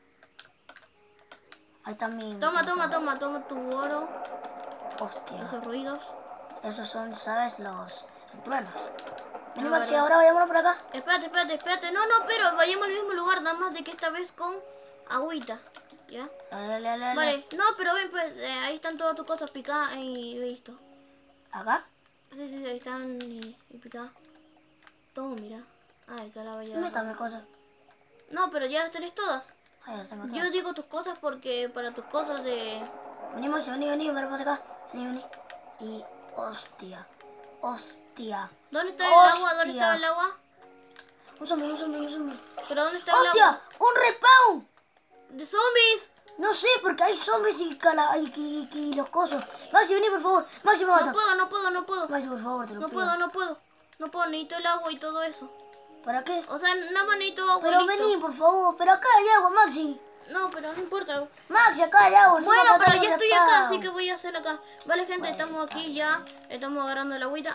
Ahí está mi... Toma, mi toma, cosa. toma, toma tu oro. Hostia. Esos ruidos. Esos son, ¿sabes? Los... El trueno. Vení, Ah, Maxi, verdad. ahora vayámonos por acá. Espérate, espérate, espérate. No, no, pero vayamos al mismo lugar, nada más de que esta vez con agüita. ¿Ya? Dale, dale, dale, dale. Vale, no, pero ven, pues eh, ahí están todas tus cosas picadas y listo. ¿Acá? Sí, sí, sí, ahí están y, y picadas. Todo, mira. Ah, ahí está la ¿Dónde valla. están mis cosas? No, pero ya las tenés todas. Ahí las tengo Yo todas. digo tus cosas porque para tus cosas de... Vení, Maxi, vení, vení, ven por acá. Vení, vení. Y... Hostia. Hostia. ¿Dónde está el agua? ¿Dónde Hostia. estaba el agua? Un zombie, un zombie, un zombie. ¿Pero dónde está el ¡Hostia! agua? ¡Un respawn! ¡De zombies! No sé, porque hay zombies y, cala y, y, y, y los cosos. Maxi, vení, por favor. Maxi, me mata. No puedo, no puedo, no puedo. Maxi, por favor, te lo No pido. puedo, no puedo. No puedo, necesito el agua y todo eso. ¿Para qué? O sea, nada más necesito agua. Pero listo. vení, por favor. Pero acá hay agua, Maxi. No, pero no importa. Maxi, acá hay agua. Bueno, encima acá pero hay ya un estoy acá, respawn. así que voy a hacer acá. Vale, gente, Bueno, estamos está aquí bien. ya. Estamos agarrando el agüita.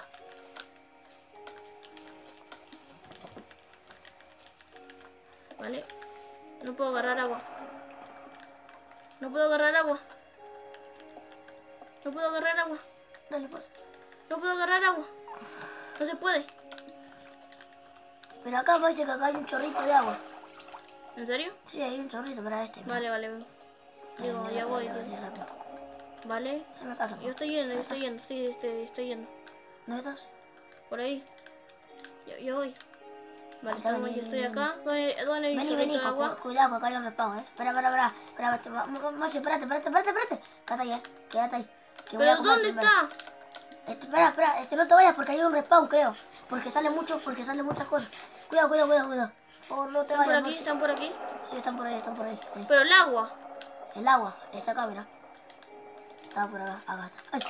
Vale. No puedo agarrar agua. No puedo agarrar agua. No puedo agarrar agua. Dale, pues. No puedo agarrar agua. No se puede. Pero acá parece que acá hay un chorrito de agua. ¿En serio? Sí, hay un chorrito para este. mira. Vale, vale. Vení, Digo, vení ya rápido, voy. vení ya. rápido. Vale. Se me casa, Yo estoy yendo, yo Ahí estoy estás. yendo. Sí, estoy, estoy yendo. ¿Dónde estás? Por ahí. Yo, yo voy. Vale, Ahí está, estamos- vení, yo estoy vení, acá. ¿Dónde, dónde hay un Vení, chorrito vení, de cu- agua? cu- cuidado, que acá hay un respawn, eh. Espera, espera, espera. Espera, espera, Ma- Ma- Maxi, espérate, espérate, espérate, espérate. Quédate ahí, eh. Quédate ahí. Que voy a ¿Pero comer dónde primero. está? Este, espera, espera, este, no te vayas porque hay un respawn, creo. Porque sale mucho, porque salen muchas cosas. Cuidado, cuidado, cuidado, cuidado. Por favor, no te ¿Están por vayas, aquí? Maxi. ¿Están por aquí? Sí, están por ahí, están por ahí. Vení. Pero el agua. El agua, está acá, mira. Está por acá, acá está. Ay,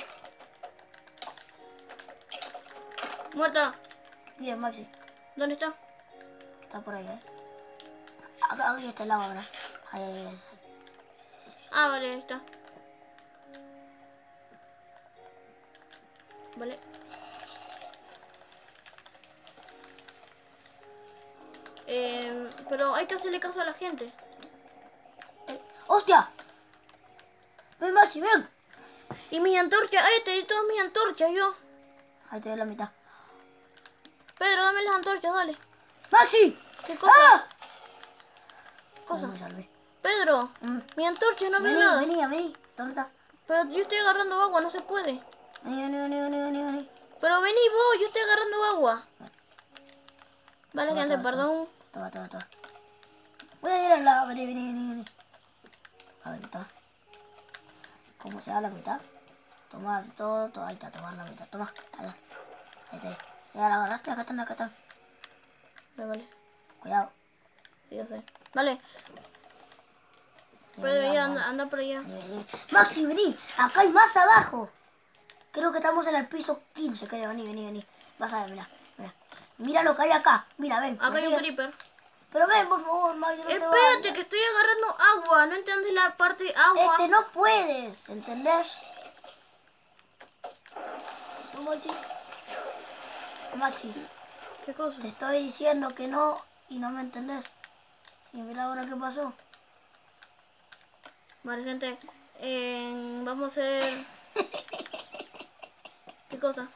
Muerta. bien, Maxi. ¿Dónde está? Está por ahí, eh. Acá, aquí está el agua, mira. Ahí, ahí, ahí. Ah, vale, ahí está. Vale. Eh, pero hay que hacerle caso a la gente. Eh, ¡Hostia! Ven, Maxi, ven. Y mis antorchas. Ay, te di todas mis antorchas yo. Ahí te doy la mitad. Pedro, dame las antorchas, dale. ¡Maxi! ¿Qué cosa? ¡Ah! ¿Qué cosa? ¿Cómo me salvé? Pedro, Mm. mi antorcha no ve Vení, nada. vení, vení. ¿Dónde estás? Pero yo estoy agarrando agua, no se puede. Vení, vení, vení, vení, vení, vení. Pero vení vos, yo estoy agarrando agua. Vale, Toma, gente, toma, perdón. Toma, toma, toma. Voy a ir al lado. Vení, vení, vení, vení. A ver, toma. ¿Cómo se da la mitad? Tomar todo, todo. Ahí está, tomar la mitad. Toma, allá. Ahí está. Ya la agarraste, acá están, acá están. Vale, vale. Cuidado. Sí, ya sé. Vale, Vení, Pedro, vení, ya vamos, anda, anda por allá. vení, vení. Maxi, vení. Acá hay más abajo. Creo que estamos en el piso quince, creo. Vení, vení, vení. Vas a ver, mira. Mira, mira lo que hay acá. Mira, ven. Acá ¿me hay un sigues? creeper. Pero ven, por favor, Maxi, no te Espérate, vayas. que estoy agarrando agua. ¿No entiendes la parte agua? Este no puedes, ¿entendés? No, Maxi. Maxi, ¿Qué cosa? te estoy diciendo que no y no me entendés. Y mira ahora qué pasó. Vale, gente. eh, vamos a hacer... ¿Qué cosa?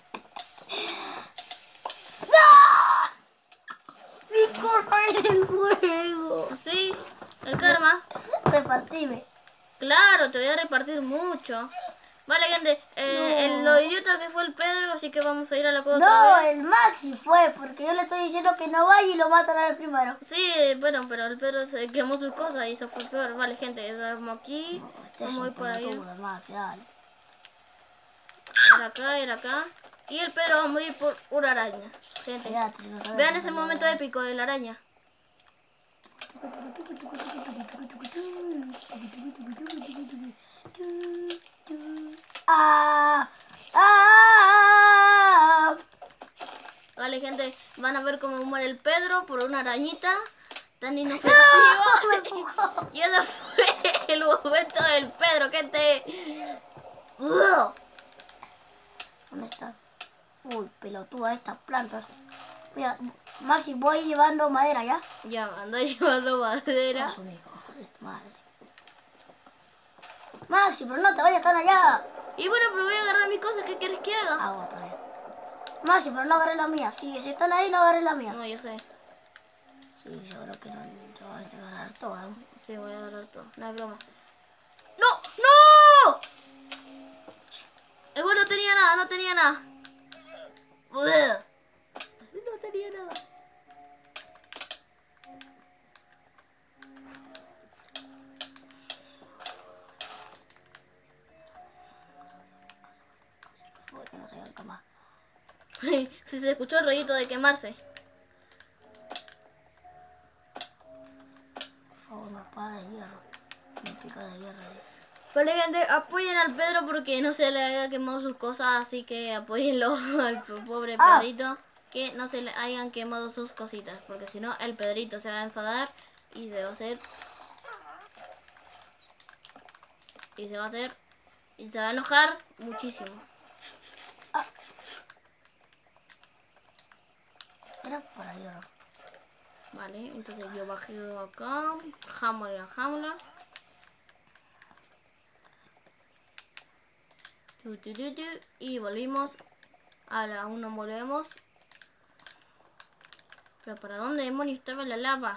¡Mi cosa en el juego! Sí, el karma. Repartime. Claro, te voy a repartir mucho. Vale, gente. Eh, No. el, lo idiota que fue el Pedro, así que vamos a ir a la cosa. No, el Maxi fue, porque yo le estoy diciendo que no vaya y lo matan al primero. Sí, bueno, pero el Pedro se quemó sus cosas y eso fue peor. Vale, gente, vamos aquí. No, este es Vamos a un ir por ahí. pelotudo, el Maxi, dale. Era acá, era acá. Y el Pedro va a morir por una araña. Gente, Cállate, si no sabes vean cómo ese le momento da. épico de la araña. ¡Ah! ¡Ah! Vale, gente, van a ver cómo muere el Pedro por una arañita tan inofensiva. ¡No! ¡Me empujó! Y esa fue el momento del Pedro, gente. ¿Dónde están? Uy, pelotuda estas plantas. Mira, Maxi, voy llevando madera, ¿ya? Ya, ando llevando madera. Es un hijo de tu madre. Maxi, pero no te vayas tan allá. Y bueno, pero voy a agarrar mis cosas. ¿Qué quieres que haga? Agua todavía. Maxi, pero no agarres la mía. Sí, si están ahí, no agarres la mía. No, yo sé. Sí, yo creo que no, yo voy a agarrar todas. Sí, voy a agarrar todo. No es broma. ¡No! ¡No! Eh, bueno, no tenía nada, no tenía nada. No tenía nada. Porque no se hagan cama. Si se escuchó el rollito de quemarse. Por favor, una espada de hierro. Mi pica de hierro. Vale, gente, apoyen al Pedro porque no se le haya quemado sus cosas, así que apóyenlo al pobre Ah. Pedrito, que no se le hayan quemado sus cositas, porque si no el Pedrito se va a enfadar y se va a hacer y se va a hacer y se va a enojar muchísimo. Ah. Era para hierro. Vale, entonces yo bajé acá, jamo la jaula. Tu, tu, tu, tu, y volvimos. Ahora aún no volvemos. Pero ¿para dónde demonios estaba la lava?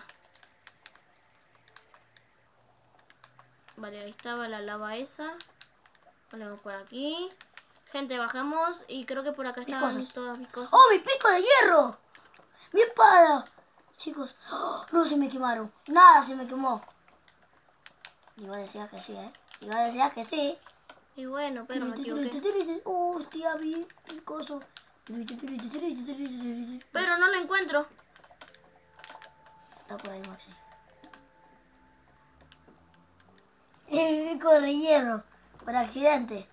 Vale, ahí estaba la lava esa. Volvemos por aquí. Gente, bajamos y creo que por acá Mis estaban cosas. todas mis cosas. ¡Oh, mi pico de hierro! ¡Mi espada! Chicos, ¡oh! No se me quemaron. Nada se me quemó. Iba a decir que sí, ¿eh? Iba a decir que sí. Y bueno, pero me equivoqué. Hostia, mi coso. Pero no lo encuentro. Está por ahí, Maxi. Mi pico de hierro. Por accidente.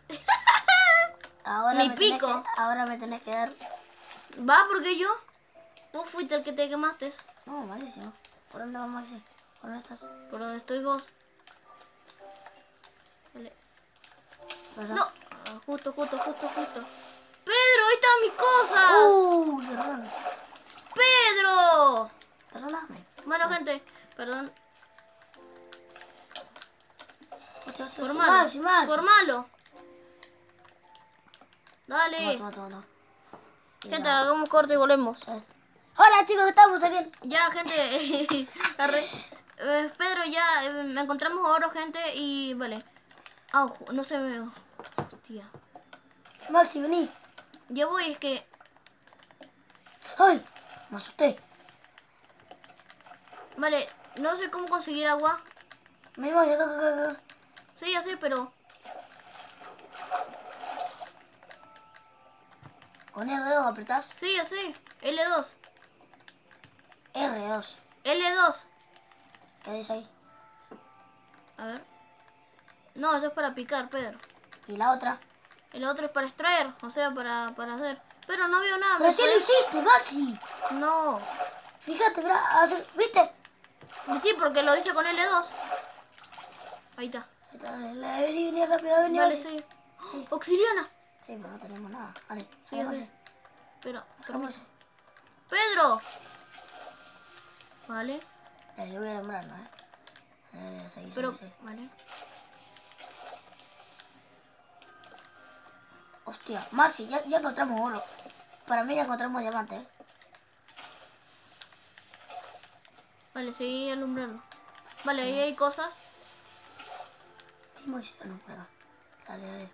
Ahora Mi me tenés pico. que- ahora me tenés que dar... Va, porque yo. Tú fuiste el que te quemaste. No, malísimo. ¿Por dónde vas, Maxi? ¿Por dónde estás? Por donde estoy vos. Vale. ¿Pasa? No. Ah, justo, justo, justo, justo. Pedro, ahí están mis cosas. ¡Uh! ¡Qué raro! Pedro. Perdóname. Bueno, gente, perdón. Hostia, hostia, Por hostia. malo. Maxi, Maxi. Por malo. Toma, Dale. toma, toma, toma. Y Gente, la- hagamos corte y volvemos. Hola, chicos, estamos aquí. Ya, gente. arre- eh, Pedro, ya eh, encontramos oro, gente, y vale. Ah, ju- no se me... Hostia. Maxi, vení. Ya voy, es que... ¡Ay! Me asusté. Vale, no sé cómo conseguir agua. Me Maxi, acá, acá, acá, acá. Sí, ya sé, pero... Con R dos apretás. Sí, ya sé. L dos. R dos. L dos. ¿Qué dice ahí? A ver. No, eso es para picar, Pedro. ¿Y la otra? El otro es para extraer, o sea, para, para hacer. Pero no veo nada. ¿me Recién lo puedes- hiciste, Maxi. No. Fíjate, verá, hacer- ¿viste? Sí, porque lo hice con L dos. Ahí está. Ahí está, dale, dale, Vení, vení rápido, vení, Vale, vale. sí. Auxiliana. Sí, pero no tenemos nada. Vale, Sí, dale, sí. Maxi. Pero, Hagamos permiso. así. Pedro. Vale. Dale, yo voy a nombrarlo, ¿eh? Dale, dale, seguí, Pero, seguí, seguí. vale. Hostia, Maxi, ya, ya encontramos oro. Para mí ya encontramos diamante, ¿eh? Vale, seguí alumbrando. Vale, ahí hay cosas. Maxi, no, por acá. Dale, dale.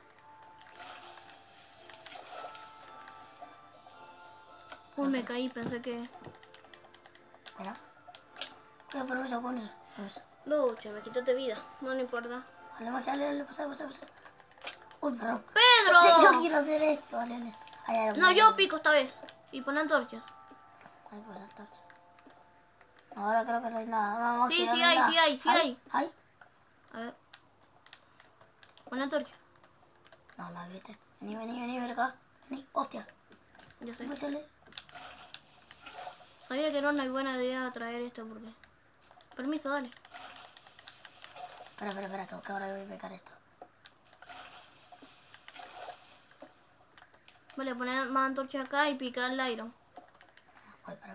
Uy, me caí, pensé que... Espera. Cuidado, permiso, con eso. Permiso. Lucha, me quitaste vida. No, no importa. Dale, Maxi, dale, dale, pasa, pasa, pasa. Uy, perdón. ¡Pedro! Yo quiero hacer esto, dale, dale. Ahí, ahí, No, ahí, yo ahí. pico esta vez. Y pon antorchas. Ahí puede saltarse. Ahora creo que no hay nada. Vamos, Sí, Maxi, sí no hay, nada. sí hay, sí hay. ¿Hay? A ver. Pon antorcha. No, no, viste. Vení, vení, vení, ven acá. Vení, hostia. Ya sé. Maxi, dale. Sabía que era una buena idea traer esto porque... Permiso, dale. Espera, espera, espera, que, que ahora voy a pegar esto. Vale, poner más antorcha acá y picar el iron. Voy para...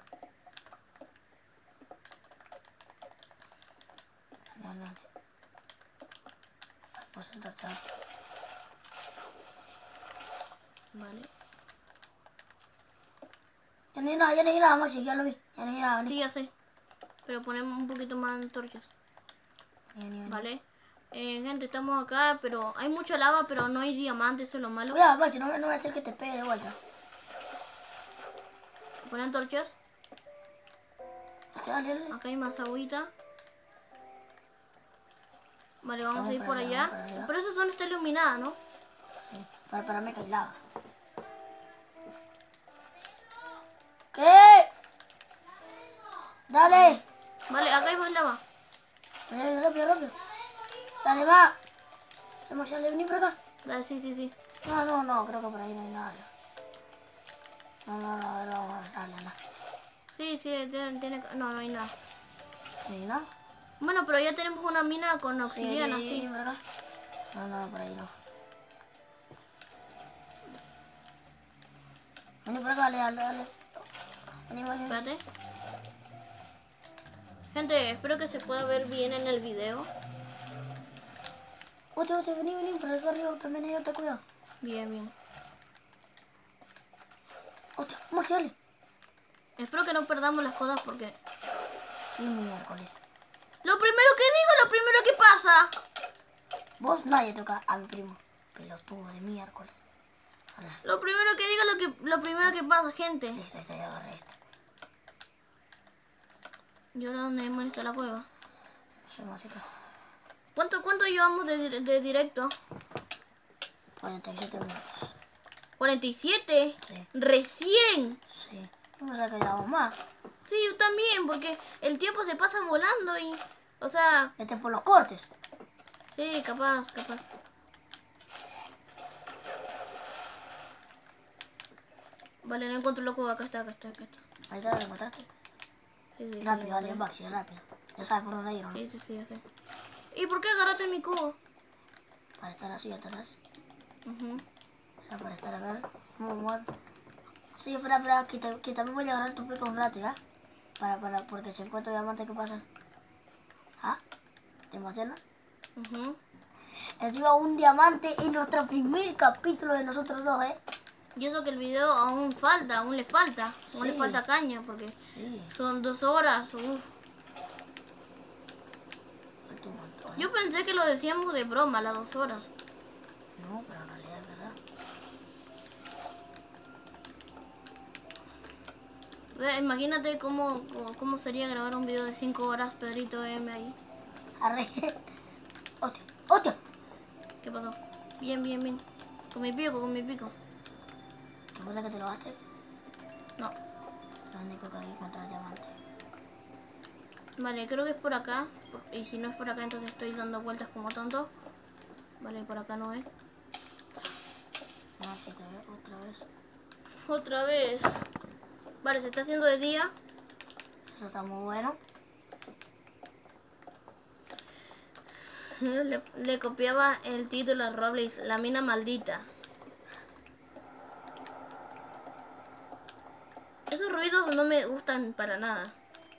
No, no. Pues entonces... Vale. Ya no hay nada, ya no hay nada, Maxi, ya lo vi. Ya no hay nada, vení. Sí, ya sé. Pero ponemos un poquito más antorchas. Vení, vení, vení. Vale. Eh, gente, estamos acá, pero hay mucha lava, pero no hay diamantes, eso es lo malo. Cuidado, Maxi, no, me- no voy a hacer que te pegue de vuelta. Poner antorchas. O sea, dale, dale. Acá hay más agüita. Vale, vamos Vamos a ir para por allá, allá. vamos para allá. Pero esa zona está iluminada, ¿no? Sí, para pararme que hay lava. ¿Qué? Dale. Vale, acá hay más lava. Dale, rápido, rápido. Dale, va. Dale, Maxi, dale, vení por acá. Dale, sí, sí, sí. No, no, no, creo que por ahí no hay nada. No, no, no, a ver, vamos a ver, dale, no. Sí, sí, tiene, tiene... No, no hay nada. ¿No hay nada? Bueno, pero ya tenemos una mina con Sí, obsidiana, vení, sí. vení por acá. No, no, por ahí no. Vení por acá, dale, dale, dale. Vení, vení. Espérate. Gente, espero que se pueda ver bien en el video. Oye, oye, vení, vení, por acá arriba también hay otra, cuidado. Bien, bien. Hostia, Maxi, dale. Espero que no perdamos las cosas porque... ¿Qué miércoles? Lo primero que digo, lo primero que pasa. Vos nadie toca a mi primo. Pelotudo de miércoles. Hala. Lo primero que digo, lo, que, lo primero que pasa, gente. Listo, listo, ya agarré esto. ¿Y ahora dónde hemos está la cueva? No sé, Maxito. ¿Cuánto, cuánto llevamos de, dir- de directo? cuarenta y siete minutos. ¿cuarenta y siete? Sí. ¡Recién! Sí. Yo pensaba que llevamos más. Sí, yo también, porque el tiempo se pasa volando y... O sea, Este por los cortes. sí, capaz, capaz. Vale, no encuentro la cueva. Acá está, acá está, acá está. Ahí está, ¿lo encontraste? Sí, sí, sí, Rápido, la dale, encontré. Maxi, rápido. Ya sabes por dónde ir, ¿no? Sí, sí, sí, ya sé. ¿Y por qué agarraste mi cubo? Para estar así atrás. Ujú. O sea, para estar a ver. Muy mal. Sí, espera, espera, que, te- que también voy a agarrar tu pico un rato, ¿ya? Para, para, porque si encuentro diamante, ¿qué pasa? ¿Ah? ¿Te emocionas? Ujú. Encima un diamante en nuestro primer capítulo de nosotros dos, ¿eh? Y eso que el video aún falta, aún le falta. Aún le Sí. falta caña, porque Sí, son dos horas. Uf. falta un montón. Yo pensé que lo decíamos de broma, las dos horas. No, pero en realidad es verdad. O sea, imagínate cómo, cómo sería grabar un video de cinco horas, Pedrito M ahí. Arre. Hostia, hostia. ¿Qué pasó? Bien, bien, bien. Con mi pico, con mi pico. ¿Qué pasa que te lo gaste? No. Lo único que hay que encontrar diamante. Vale, creo que es por acá. por- Y si no es por acá, entonces estoy dando vueltas como tonto. Vale, por acá no es. No, si te veo otra vez. Otra vez. Vale, se está haciendo de día. Eso está muy bueno. Le, le copiaba el título a Robles, la mina maldita. Esos ruidos no me gustan para nada.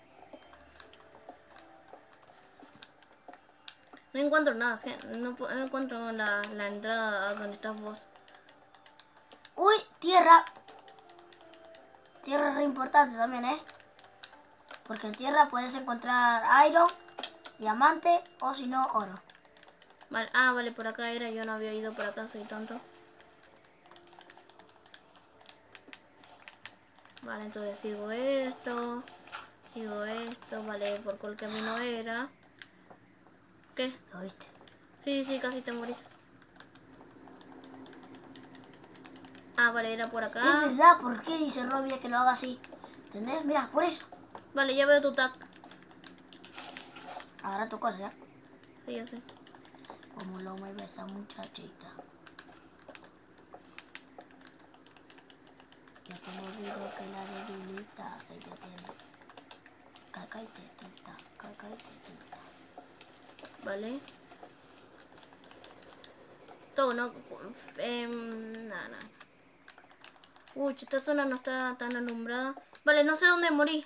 No encuentro nada, gen- no, pu- no encuentro la, la entrada a donde estás vos. Uy, tierra. Tierra es re importante también, ¿eh? Porque en tierra puedes encontrar iron, diamante o si no, oro. Vale, ah, vale, por acá era, yo no había ido por acá, soy tonto. Vale, entonces sigo esto, sigo esto, vale, por cuál camino era. ¿Qué? ¿Lo viste? Sí, sí, casi te morís. Ah, vale, era por Es acá. verdad, ¿por qué dice Robbie que lo haga así? ¿Entendés? Mira, por eso. Vale, ya veo tu tag. Agarra tu cosa, ¿ya? Sí, ya sé. Como lo mueve esa muchachita. Yo tengo olvido que la debilita. Ella tiene caca y tetita, caca y tetita. Vale. Todo, ¿no? Eh, nada, nada. Uy, esta zona no está tan alumbrada. Vale, no sé dónde morí.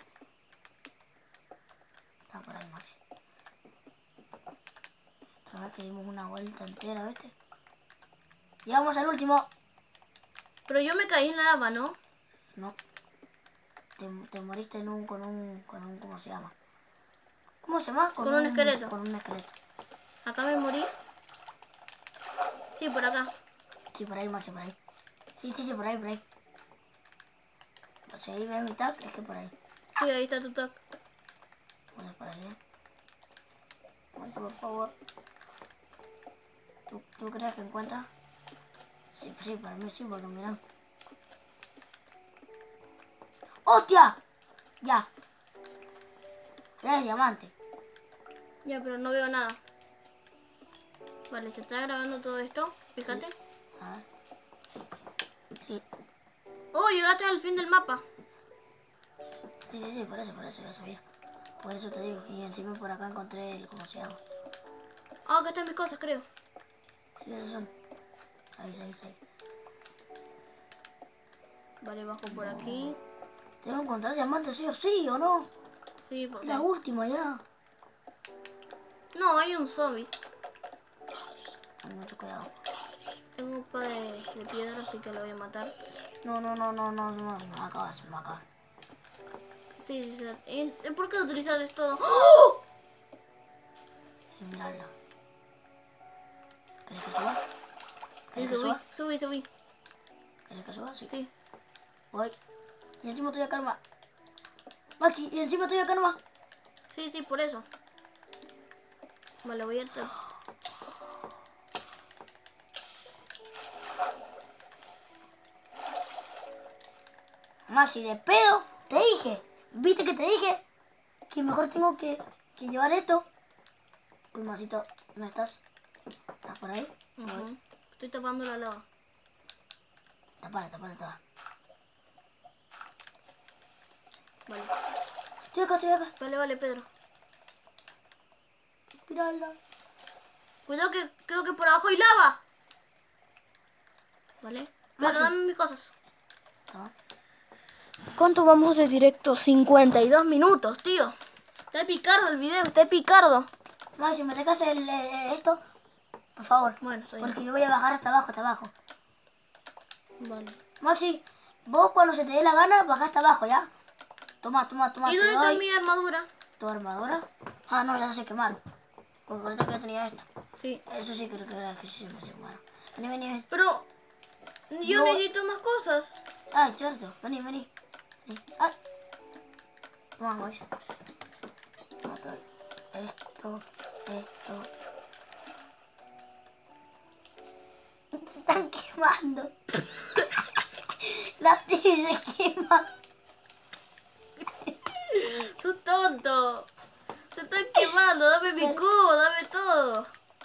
Está por ahí, Maxi. Otra vez que dimos una vuelta entera, ¿viste? Llegamos al último. Pero yo me caí en la lava, ¿no? No. Te, te moriste en un, con un, con un, ¿cómo se llama? ¿Cómo se llama? Con un esqueleto. Con un esqueleto. Acá me morí. Sí, por acá. Sí, por ahí, Maxi, por ahí. Sí, sí, sí, por ahí, por ahí. Pues si ahí ves mi tag, es que por ahí. Sí, ahí está tu tag. Pues por ahí, ¿eh? Maxi, por favor. ¿Tú, ¿Tú crees que encuentras? Sí, sí, para mí sí, porque miran. ¡Hostia! Ya. Ya es diamante. Ya, pero no veo nada. Vale, se está grabando todo esto. Fíjate. A ver. Sí. Oh, llegaste al fin del mapa. Sí, sí, sí, por eso, por eso, ya sabía. Por eso te digo. Y encima por acá encontré el, ¿cómo se llama? Ah, acá están mis cosas, creo. Sí, esos son. Ahí, ahí, ahí. Vale, bajo por aquí. Tengo que encontrar diamantes, sí o sí, ¿o no? Sí, porque... La última ya. No, hay un zombie. Ten mucho cuidado. Tengo un par de, de piedra, así que lo voy a matar. No, no, no, no, no, no, se me va a acabar, se me va a acabar. Sí, sí, sí. ¿Y por qué utilizar esto? ¡Oh! Y mirarla. ¿Querés que suba? Sí, ¿Querés que subí, suba? subí, subí. ¿Querés que suba? Sí. Sí. Voy. Y encima estoy acá nomás. Maxi, y encima estoy acá nomás. Sí, sí, por eso. Vale, voy a... Maxi, de pedo, te dije. ¿Viste que te dije? Que mejor tengo que, que llevar esto. Uy, Maxito, ¿dónde estás? ¿Estás por ahí? Ujú. Voy. Estoy tapando la lava. Tapala, tapala, tapala. Vale. Estoy acá, estoy acá. Vale, vale, Pedro. Mirala. Cuidado que creo que por abajo hay lava. Vale. Pedro, Maxi. dame mis cosas. Ah. ¿Cuánto vamos de directo? cincuenta y dos minutos, tío. Está picardo el video, está picardo. Maxi, ¿me dejas el, el- esto? Por favor. Bueno, soy Porque yo voy a bajar hasta abajo, hasta abajo. Vale. Maxi, vos cuando se te dé la gana, bajá hasta abajo, ¿ya? Toma, toma, toma. ¿Y te dónde está doy mi armadura? tu armadura. Ah, no, ya se quemaron. Porque con esto que yo tenía esto. Sí. Eso sí creo que era que sí se me quemaron. Vení, vení, vení. Pero yo No. necesito más cosas. Ay, cierto. Vení, vení. Vení. Ay. Toma, Maxi. Toma todo. Esto, esto. Se están quemando. La tele se quema. Sos tonto. Se están quemando. Dame mi cubo, dame todo.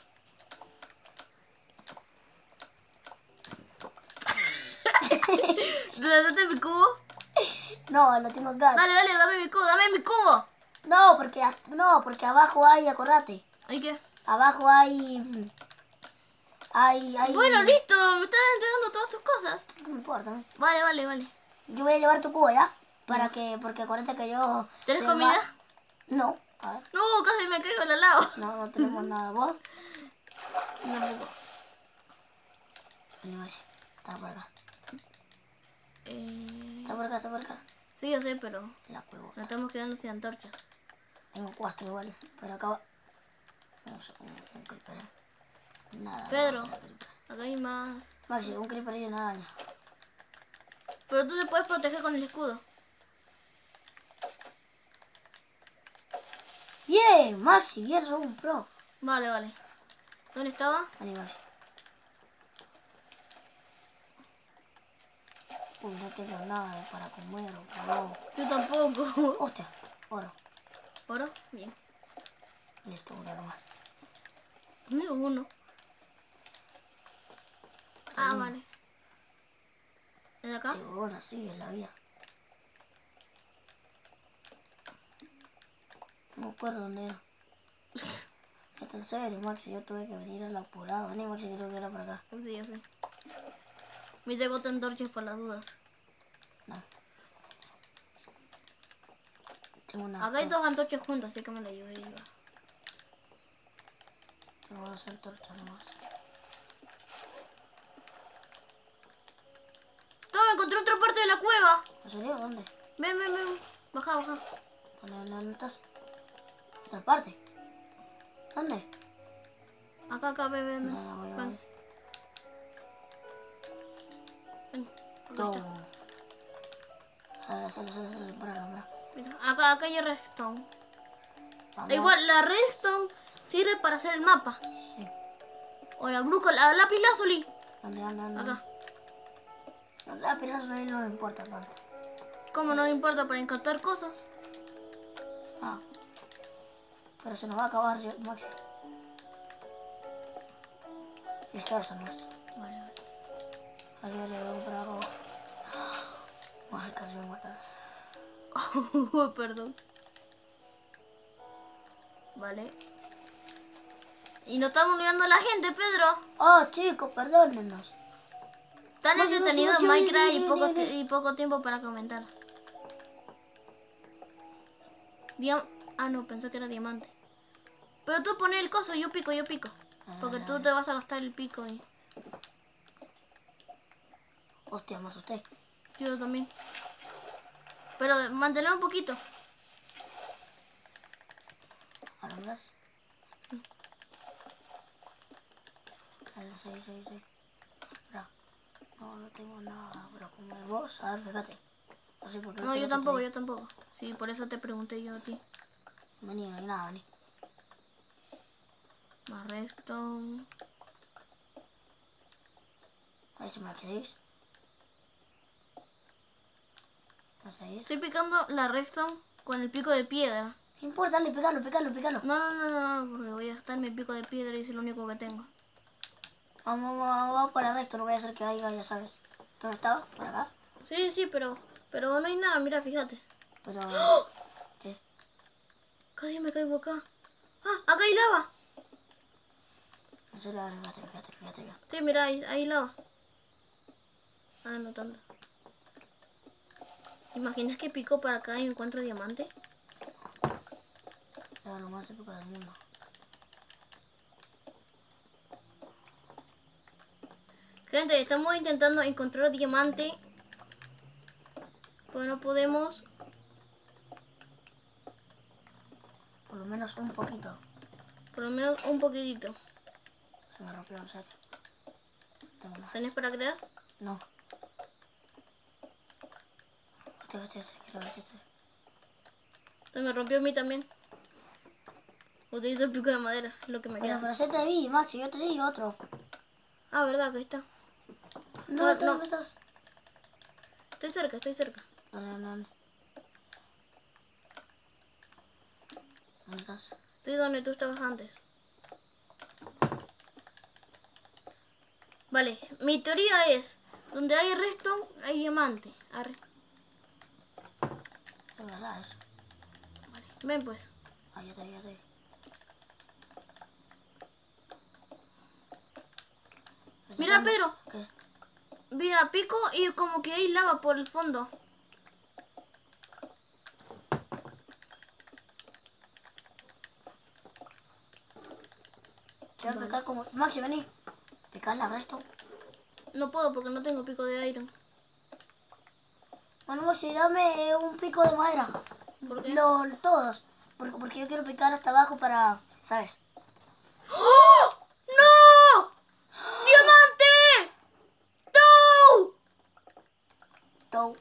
¿Dame mi cubo? No, lo tengo acá. Dale, dale, dame mi cubo, dame mi cubo. No, porque no, porque abajo hay, acordate. ¿Hay qué? Abajo hay. Hay, hay. Bueno, listo, me estás entregando todas tus cosas. No me importa. ¿No? Vale, vale, vale. Yo voy a llevar tu cubo, ¿ya? Para que, porque acuérdate que yo. ¿Tienes soy comida? ma- No. A ver. No, casi me caigo en el lava. No, no tenemos nada. ¿Vos? Tampoco. Vení, Maxi. Está por acá. Eh... Está por acá, está por acá. Sí, yo sé, pero La cueva. nos estamos quedando sin antorchas. Tengo cuatro igual. Pero acá va. No sé, un, un creeper. ¿eh? Nada. Pedro. nada, creeper. Acá hay más. Maxi, un creeper y una araña. Pero tú te puedes proteger con el escudo. Bien, Maxi, bien, sos un pro. Vale, vale. ¿Dónde estaba? Vení, Maxi. Uy, no tengo nada de para comer, oh. Yo tampoco. Hostia, oro. ¿Oro? Bien. Listo, una nomás. Ni uno. Ah, vale. ¿Es de acá? Tengo oro, sí, en la vida. No me acuerdo dónde era. Esto es serio, Maxi. Yo tuve que venir al apurado. Vení, Maxi, creo que era por acá. Sí, yo sé. Me tengo antorchas por las dudas. No. Tengo una Acá hay antorcha. dos antorchas juntas, así que me la llevo yo. Tengo dos antorchas nomás. Todo, encontré otra parte de la cueva. ¿En serio? ¿Dónde? Ven, ven, ven. Baja, baja. ¿Dónde, dónde estás? ¿Otra parte? ¿Dónde? Acá, acá, ven, ven, ven. No, no, voy, Ven, voy. ven. Acá Todo. está. Sale, sale, sale, sale. Para, para. Mira, acá, acá hay redstone. Vamos. Igual, la redstone sirve para hacer el mapa. Sí. O la brújula, la lápiz lazuli. ¿Dónde, dónde, dónde? Acá. No, la piraza no nos importa tanto. ¿Cómo no importa para encantar cosas? Ah. Pero se nos va a acabar, Maxi. Y está eso más. Vale, vale. Vale, vale, vamos para abajo. Ay, casi me matas. Oh, perdón. Vale. Y no estamos olvidando a la gente, Pedro. Oh, chicos, perdónennos. Tan Maxi, entretenido Maxi, en Maxi, Minecraft vení, y poco, vení, vení. ti- y poco tiempo para comentar. Diam ah, no, pensé que era diamante. Pero tú pones el coso, yo pico, yo pico. Porque tú te vas a gastar el pico y Hostia, me asusté. yo también. Pero manténlo un poquito. Ahora más. Dale, sí, sí, sí. Bra. No, no tengo nada para comer. Vos, a ver, fíjate. No sé por qué. No, creo yo que tampoco, te- yo tampoco. Sí, por eso te pregunté yo a ti. Vení, no hay nada, vení. Más redstone. A ver si me accedéis. ¿Me seguís? Estoy picando la redstone con el pico de piedra. No importa, dale, picalo, picalo, picalo. No, no, no, no, no, porque voy a gastar mi pico de piedra y es lo único que tengo. Vamos, vamos, vamos por el resto, no voy a hacer que haya, ya sabes. ¿Dónde estaba? ¿Por acá? Sí, sí, pero, pero no hay nada, mira, fíjate. Pero... ¿Qué? Casi me caigo acá. Ah, acá hay lava. En serio, a ver, fíjate, fíjate, fíjate. Ya. Sí, mira, ahí hay lava. Ah, no tanto. ¿Te imaginas que pico para acá y encuentro diamante? Era lo más épico del mundo. Gente, estamos intentando encontrar diamante. Pero no podemos. Por lo menos un poquito. Por lo menos un poquitito. Se me rompió, en serio. No tengo más. ¿Tenés para crear? No. Hostia, hostia, hostia, quiero ver si este. Se me rompió a mí también. Utilizo el pico de madera, es lo que me Pero, queda. pero se te vi, Maxi, yo te di otro. Ah, verdad, que ahí está. No, No, estás, no. no estás. Estoy cerca, estoy cerca. ¿Dónde, dónde, dónde? ¿Dónde estás? Estoy donde tú estabas antes. Vale, mi teoría es, donde hay redstone, hay diamante. Arre. Es verdad eso. Vale, ven pues. Ah, ya te vi, ya te vi. Me Mira, sacan- Pedro. ¿Qué? Mira, pico y como que hay lava por el fondo. Se va a picar como... Maxi, vení. Picar la resto. No puedo porque no tengo pico de iron. Bueno, Maxi, dame un pico de madera. ¿Por qué? Lo, todos. Porque, porque yo quiero picar hasta abajo para... ¿Sabes? ¡Oh! ¡No! ¡Diamante! ¡Tou! Todo.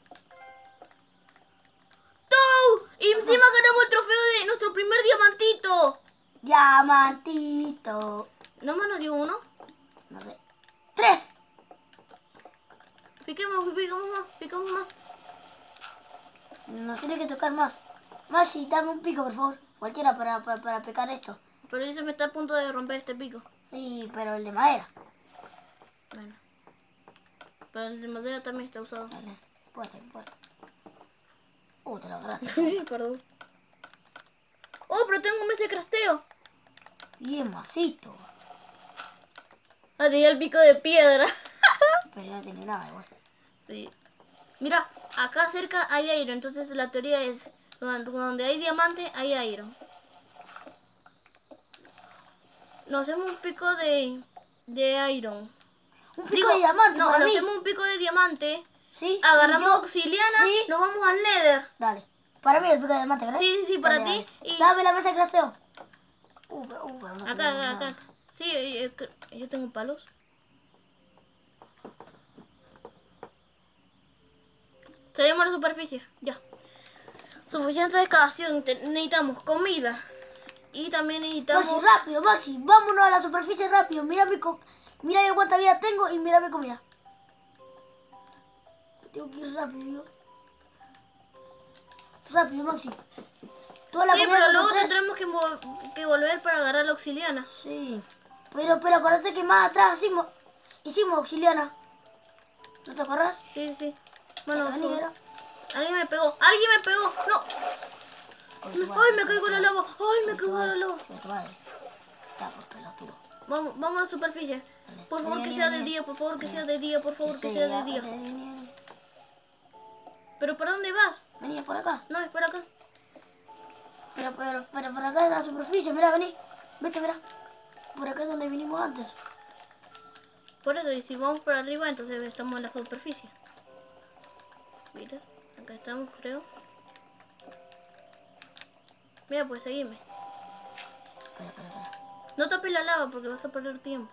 ¡Tou! Y encima ganamos el trofeo de nuestro primer diamantito. Diamantito. ¿No más nos dio uno? No sé. ¡Tres! Piquemos, picamos más, picamos más. Nos tiene que tocar más. Maxi, dame un pico, por favor. Cualquiera para, para, para picar esto. Pero ya se me está a punto de romper este pico. Sí, pero el de madera. Bueno. Pero el de madera también está usado. Dale, no importa, no importa. Uh, te lo agarraste. Sí, perdón. Oh, pero tengo un mes de crasteo. Bien masito. Ah, tenía el pico de piedra. Pero no tiene nada igual. Sí. Mira, acá cerca hay iron, entonces la teoría es donde hay diamante hay iron. Nos hacemos un pico de, de iron. Un pico Digo, de diamante no, para nos mí. hacemos un pico de diamante. Sí. Agarramos y yo- obsidiana, Sí. nos vamos al nether. Dale. Para mí el pico de diamante, ¿crees? Sí, sí, sí, para Dale, ti. dale. Y Dame la mesa de crafteo. Uh, pero, uh, pero no acá, tenemos acá, nada. acá. Sí, eh, eh, yo tengo palos. Salimos a la superficie, ya. Suficiente excavación, te- necesitamos comida. Y también necesitamos... Maxi, rápido, Maxi. Vámonos a la superficie rápido. Mira mi co Mira yo cuánta vida tengo y mira mi comida. Tengo que ir rápido yo. Rápido, Maxi. Toda la Sí, comida pero que luego encontré- tendremos que, vo- que volver para agarrar la auxiliana. Sí. Pero, pero acuérdate que más atrás hicimos, hicimos auxiliana. ¿No te acuerdas? Sí, sí, sí. Bueno, Vení, sube. era. Alguien me pegó, alguien me pegó. No. Con tu Ay, madre, me con caigo tu en la madre, lava. Ay, me con tu caigo en la madre, lava. con tu madre. Está por pelotudo. Vamos, vamos a la superficie. Dale. Por favor, Vení, que vení, sea de vení. día, por favor, que Vení. sea de día, por favor, que sea de ya, día. Vení, vení, vení. ¿Pero para dónde vas? Vení, por acá. No, es para acá. Pero, pero, pero por acá es la superficie, mira, vení. Vete, mira. Por acá es donde vinimos antes. Por eso, y si vamos para arriba, entonces estamos en la superficie. ¿Viste? Acá estamos, creo. Mira, pues seguime. Espera, espera, espera. No tapes la lava porque vas a perder tiempo.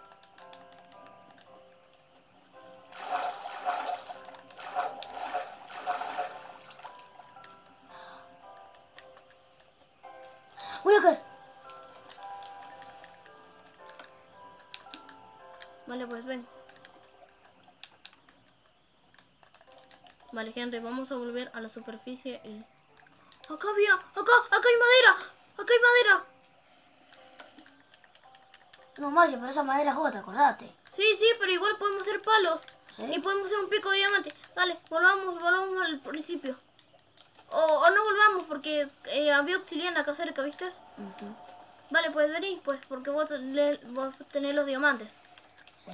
Voy a caer. Vale, pues ven. Vale, gente, vamos a volver a la superficie y... ¡Acá había! ¡Acá! ¡Acá hay madera! ¡Acá hay madera! No, Maxi, pero esa madera es otra, acordate. Sí, sí, pero igual podemos hacer palos. ¿Sí? Y podemos hacer un pico de diamante. Dale, volvamos, volvamos al principio. O, o no volvamos porque eh, había obsidiana acá cerca, ¿viste? Ujú. Vale, pues vení, pues, porque vos, le- vos tenés los diamantes. Sí.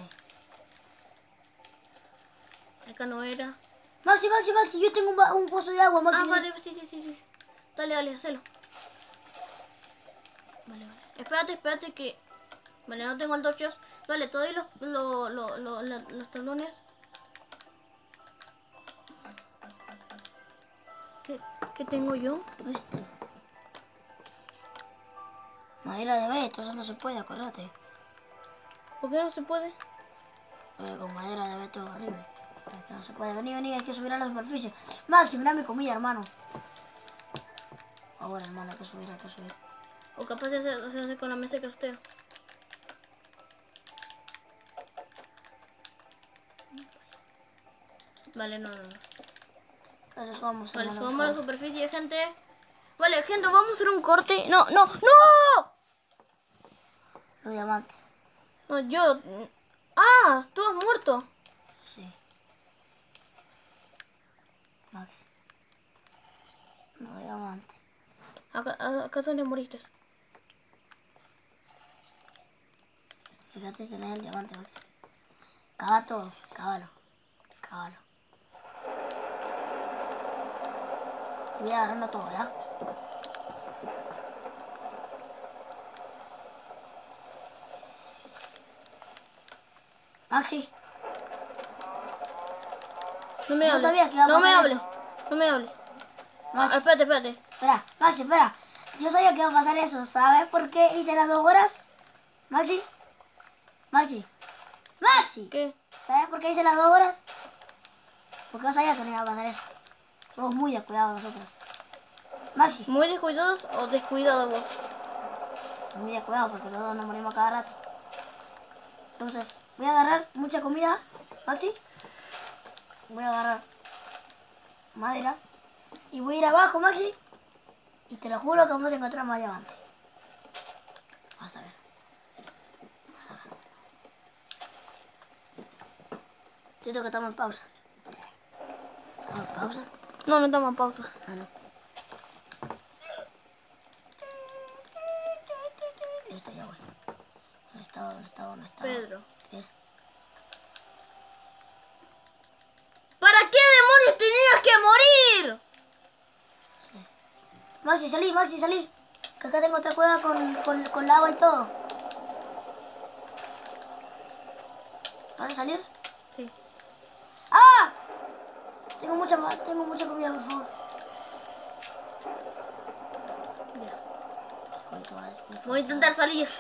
Acá no era. Maxi, Maxi, Maxi, yo tengo un, va- un pozo de agua, Maxi. Ah, vale, sí, sí, sí, sí. Dale, dale, hacelo. Vale, vale. Espérate, espérate que... Vale, no tengo antorchas. Vale, te doy los, lo, lo, lo- la- los talones. ¿Qué, ¿Qué tengo yo? ¿Viste? Madera de abeto, eso no se puede, acordate. ¿Por qué no se puede? Porque con madera de abeto es horrible. Es que no se puede. Vení, vení, hay que subir a la superficie. Maxi, mira mi comida, hermano. Por favor, hermano, hay que subir, hay que subir. O capaz se hace, se hace con la mesa de crafteo. Vale, no, no, no. Dale, subamos, Vale, hermano, subamos a la por favor. superficie, gente. Vale, gente, vamos a hacer un corte. No, no, no. Los diamantes. No, yo... Ah, tú has muerto. Sí. Maxi. Los diamantes. Acá, acá es donde moriste. Fíjate si tenés el diamante, Maxi. Cava todo, cávalo. Cávalo. Voy agarrando todo, ¿ya? Maxi, No me Yo hables. sabía que iba a no me pasar hables. eso. No me hables. Ah, Maxi, espérate, espérate. espera, Maxi, espera. Yo sabía que iba a pasar eso. ¿Sabes por qué hice las dos horas? Maxi, Maxi, Maxi. ¿Qué? ¿Sabes por qué hice las dos horas? Porque yo sabía que no iba a pasar eso. Somos muy descuidados nosotros. Maxi, ¿Muy descuidados o descuidados vos? muy descuidados porque los dos nos morimos cada rato. Entonces, voy a agarrar mucha comida, Maxi. Voy a agarrar madera. Y voy a ir abajo, Maxi. Y te lo juro que vamos a encontrar más diamantes. Vas a ver. Vas a ver. Siento que estamos en pausa. ¿Estamos en pausa? No, no estamos en pausa. Ah, no. Listo, ya está? ¿Dónde está? Pedro. ¿Qué? ¿Para qué demonios tenías que morir? Sí. Maxi, salí, Maxi, salí. Que acá tengo otra cueva con, con, con lava y todo. ¿Vas a salir? Sí. ¡Ah! Tengo mucha, tengo mucha comida, por favor. Ya. Hijo de tu madre, hijo de tu Voy a intentar madre. salir.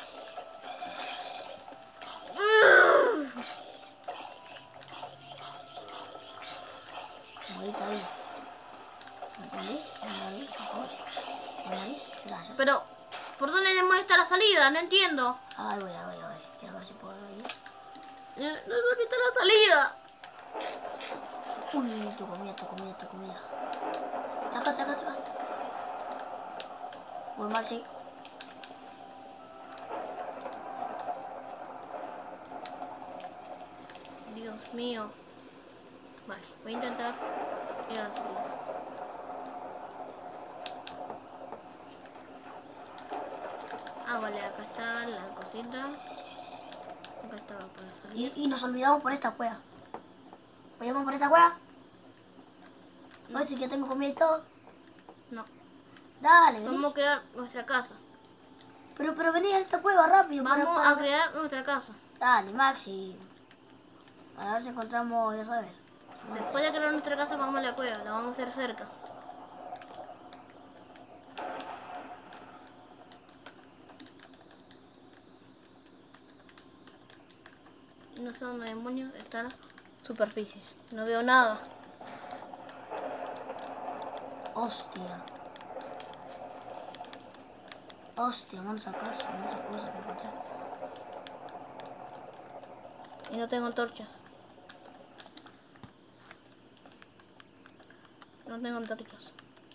Morita ahí. ¿Me morís? ¿Me morís, por favor? ¿Me morís? Gracias. Pero, ¿por dónde demonios está la salida? No entiendo. Ay, voy, voy, voy. Quiero ver si puedo ir. Eh, No, ¿dónde está la salida? Uy, tu comida, tu comida, tu comida. Saca, saca, saca. Voy, Maxi. Dios mío. Vale, voy a intentar ir a la salida. Ah, vale, acá está la cosita. Acá estaba para salir. Y, y nos olvidamos por esta cueva. ¿Vayamos por esta cueva? No. Maxi, que tengo comida y todo. No. Dale, vení. Vamos a crear nuestra casa. Pero, pero vení a esta cueva rápido. para- Vamos para- a crear nuestra casa. Dale, Maxi. A ver si encontramos, ya sabes. Después de crear nuestra casa vamos a la cueva. La vamos a hacer cerca. No sé dónde demonios está la superficie. No veo nada. Hostia. Hostia, vamos a casa, vamos a cosas que encontré. Y no tengo antorchas. No tengo antorchas.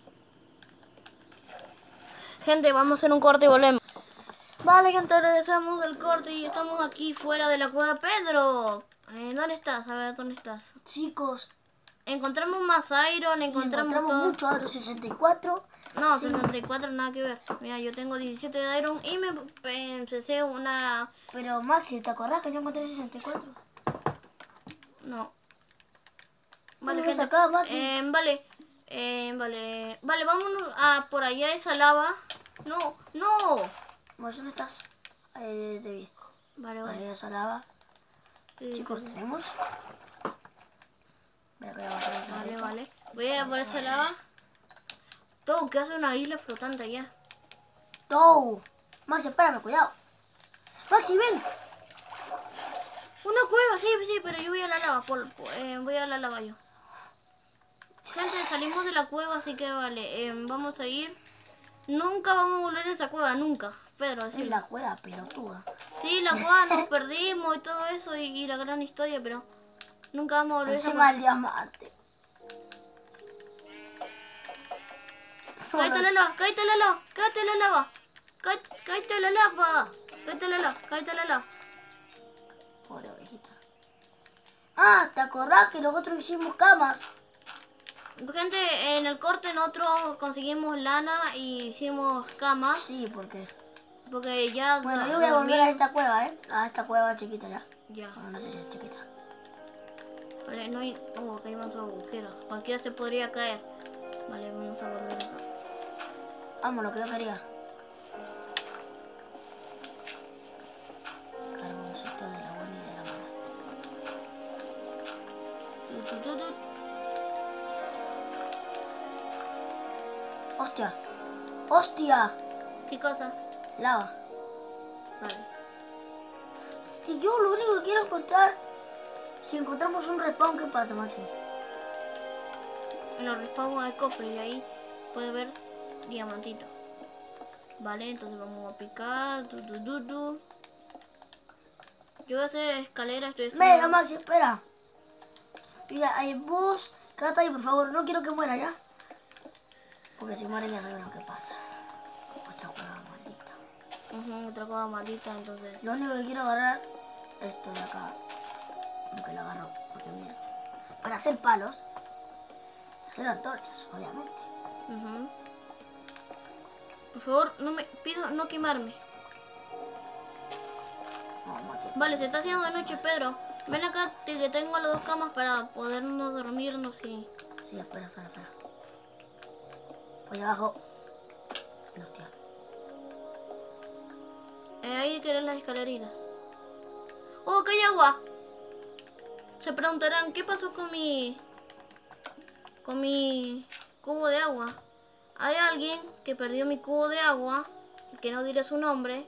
Gente, vamos a hacer un corte y volvemos. Vale, gente, regresamos del corte y estamos aquí fuera de la cueva. Pedro, eh, ¿dónde estás? A ver, ¿dónde estás? Chicos, Encontramos más iron, y encontramos, encontramos todo. mucho Aro sesenta y cuatro. No, Sí. sesenta y cuatro nada que ver. Mira, yo tengo diecisiete de iron y me empecé una... Pero Maxi, ¿te acordás que yo encontré sesenta y cuatro? No. ¿Dónde Vale, ves gente. acá, Maxi? Eh, vale. Eh, vale. Vale, vámonos a por allá esa lava. No, no. Maxi, ¿dónde estás? Ahí te vi. Vale, Vale, vale. esa lava. Sí, Chicos, sí, sí. ¿tenemos? Mira, voy a bajar el Vale, salito. vale. Voy a por esa lava. Todo que hace una isla flotante allá. ¡No! Maxi, espérame, cuidado. Maxi, ven. Una cueva, sí, sí, pero yo voy a la lava. Por, por- eh, voy a la lava yo. Gente, salimos de la cueva, así que vale. Eh, vamos a ir. Nunca vamos a volver a esa cueva, nunca. Pedro, Es sí. la cueva pelotuda. Sí, la cueva nos perdimos y todo eso y, y la gran historia, pero nunca vamos a volver a esa Encima cueva. el diamante. Cállate la lava, cállate la lava, cállate la lava. Cállate, cállate la lava. Cállate la lava, cállate la lava. Pobre ovejita. Ah, ¿te acordás que nosotros hicimos camas? Gente, en el corte nosotros conseguimos lana y hicimos camas. Sí, porque... Porque ya... Bueno, do- yo voy a volver a dormimos. esta cueva, ¿eh? A esta cueva chiquita ya. Ya. Bueno, no sé si es chiquita. Vale, no hay... Oh, acá hay más agujeros. Cualquiera se podría caer. Vale, vamos a volver acá. Vamos, lo que yo quería. Carboncito de la buena y de la mala. Tu, tu, tu, tu. ¡Hostia! ¡Hostia! ¿Qué cosa? Lava. Vale. Si yo lo único que quiero encontrar... Si encontramos un respawn, ¿qué pasa, Maxi? En los respawns hay cofre y ahí puede ver diamantito. Vale, entonces vamos a picar. Tu, tu, tu, tu. Yo voy a hacer escalera, estoy haciendo... Mira, Maxi, espera. Mira, hay vos... Quédate ahí, por favor. No quiero que muera, ¿ya? Porque si muere ya saben lo que pasa. Otra cueva maldita. Ujú, otra cosa maldita, entonces. Lo único que quiero agarrar... Esto de acá. Aunque lo agarro. Porque mira. Para hacer palos. Hacer antorchas, obviamente. Ujú. Por favor, no me pido no quemarme. No, Maxi, Vale, se está haciendo de noche, Pedro. Ven acá, te- que tengo las dos camas para podernos dormirnos y... Sí, espera, espera, espera. Voy abajo. No, hostia. Eh, ahí querer las escaleritas. ¡Oh, que hay agua! Se preguntarán, ¿qué pasó con mi... con mi cubo de agua? Hay alguien que perdió mi cubo de agua, que no diré su nombre.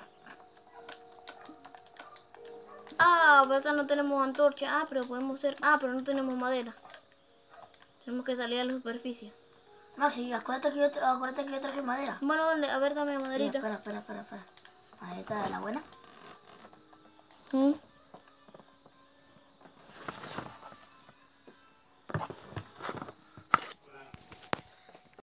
Ah, verdad, no tenemos antorcha. Ah, pero podemos hacer... Ah, pero no tenemos madera. Tenemos que salir a la superficie. Maxi, acuérdate que yo, tra acuérdate que yo traje madera. Bueno, vale, a ver, dame Sí, maderita. espera, espera, espera, espera. Maderita de la buena. ¿Mm?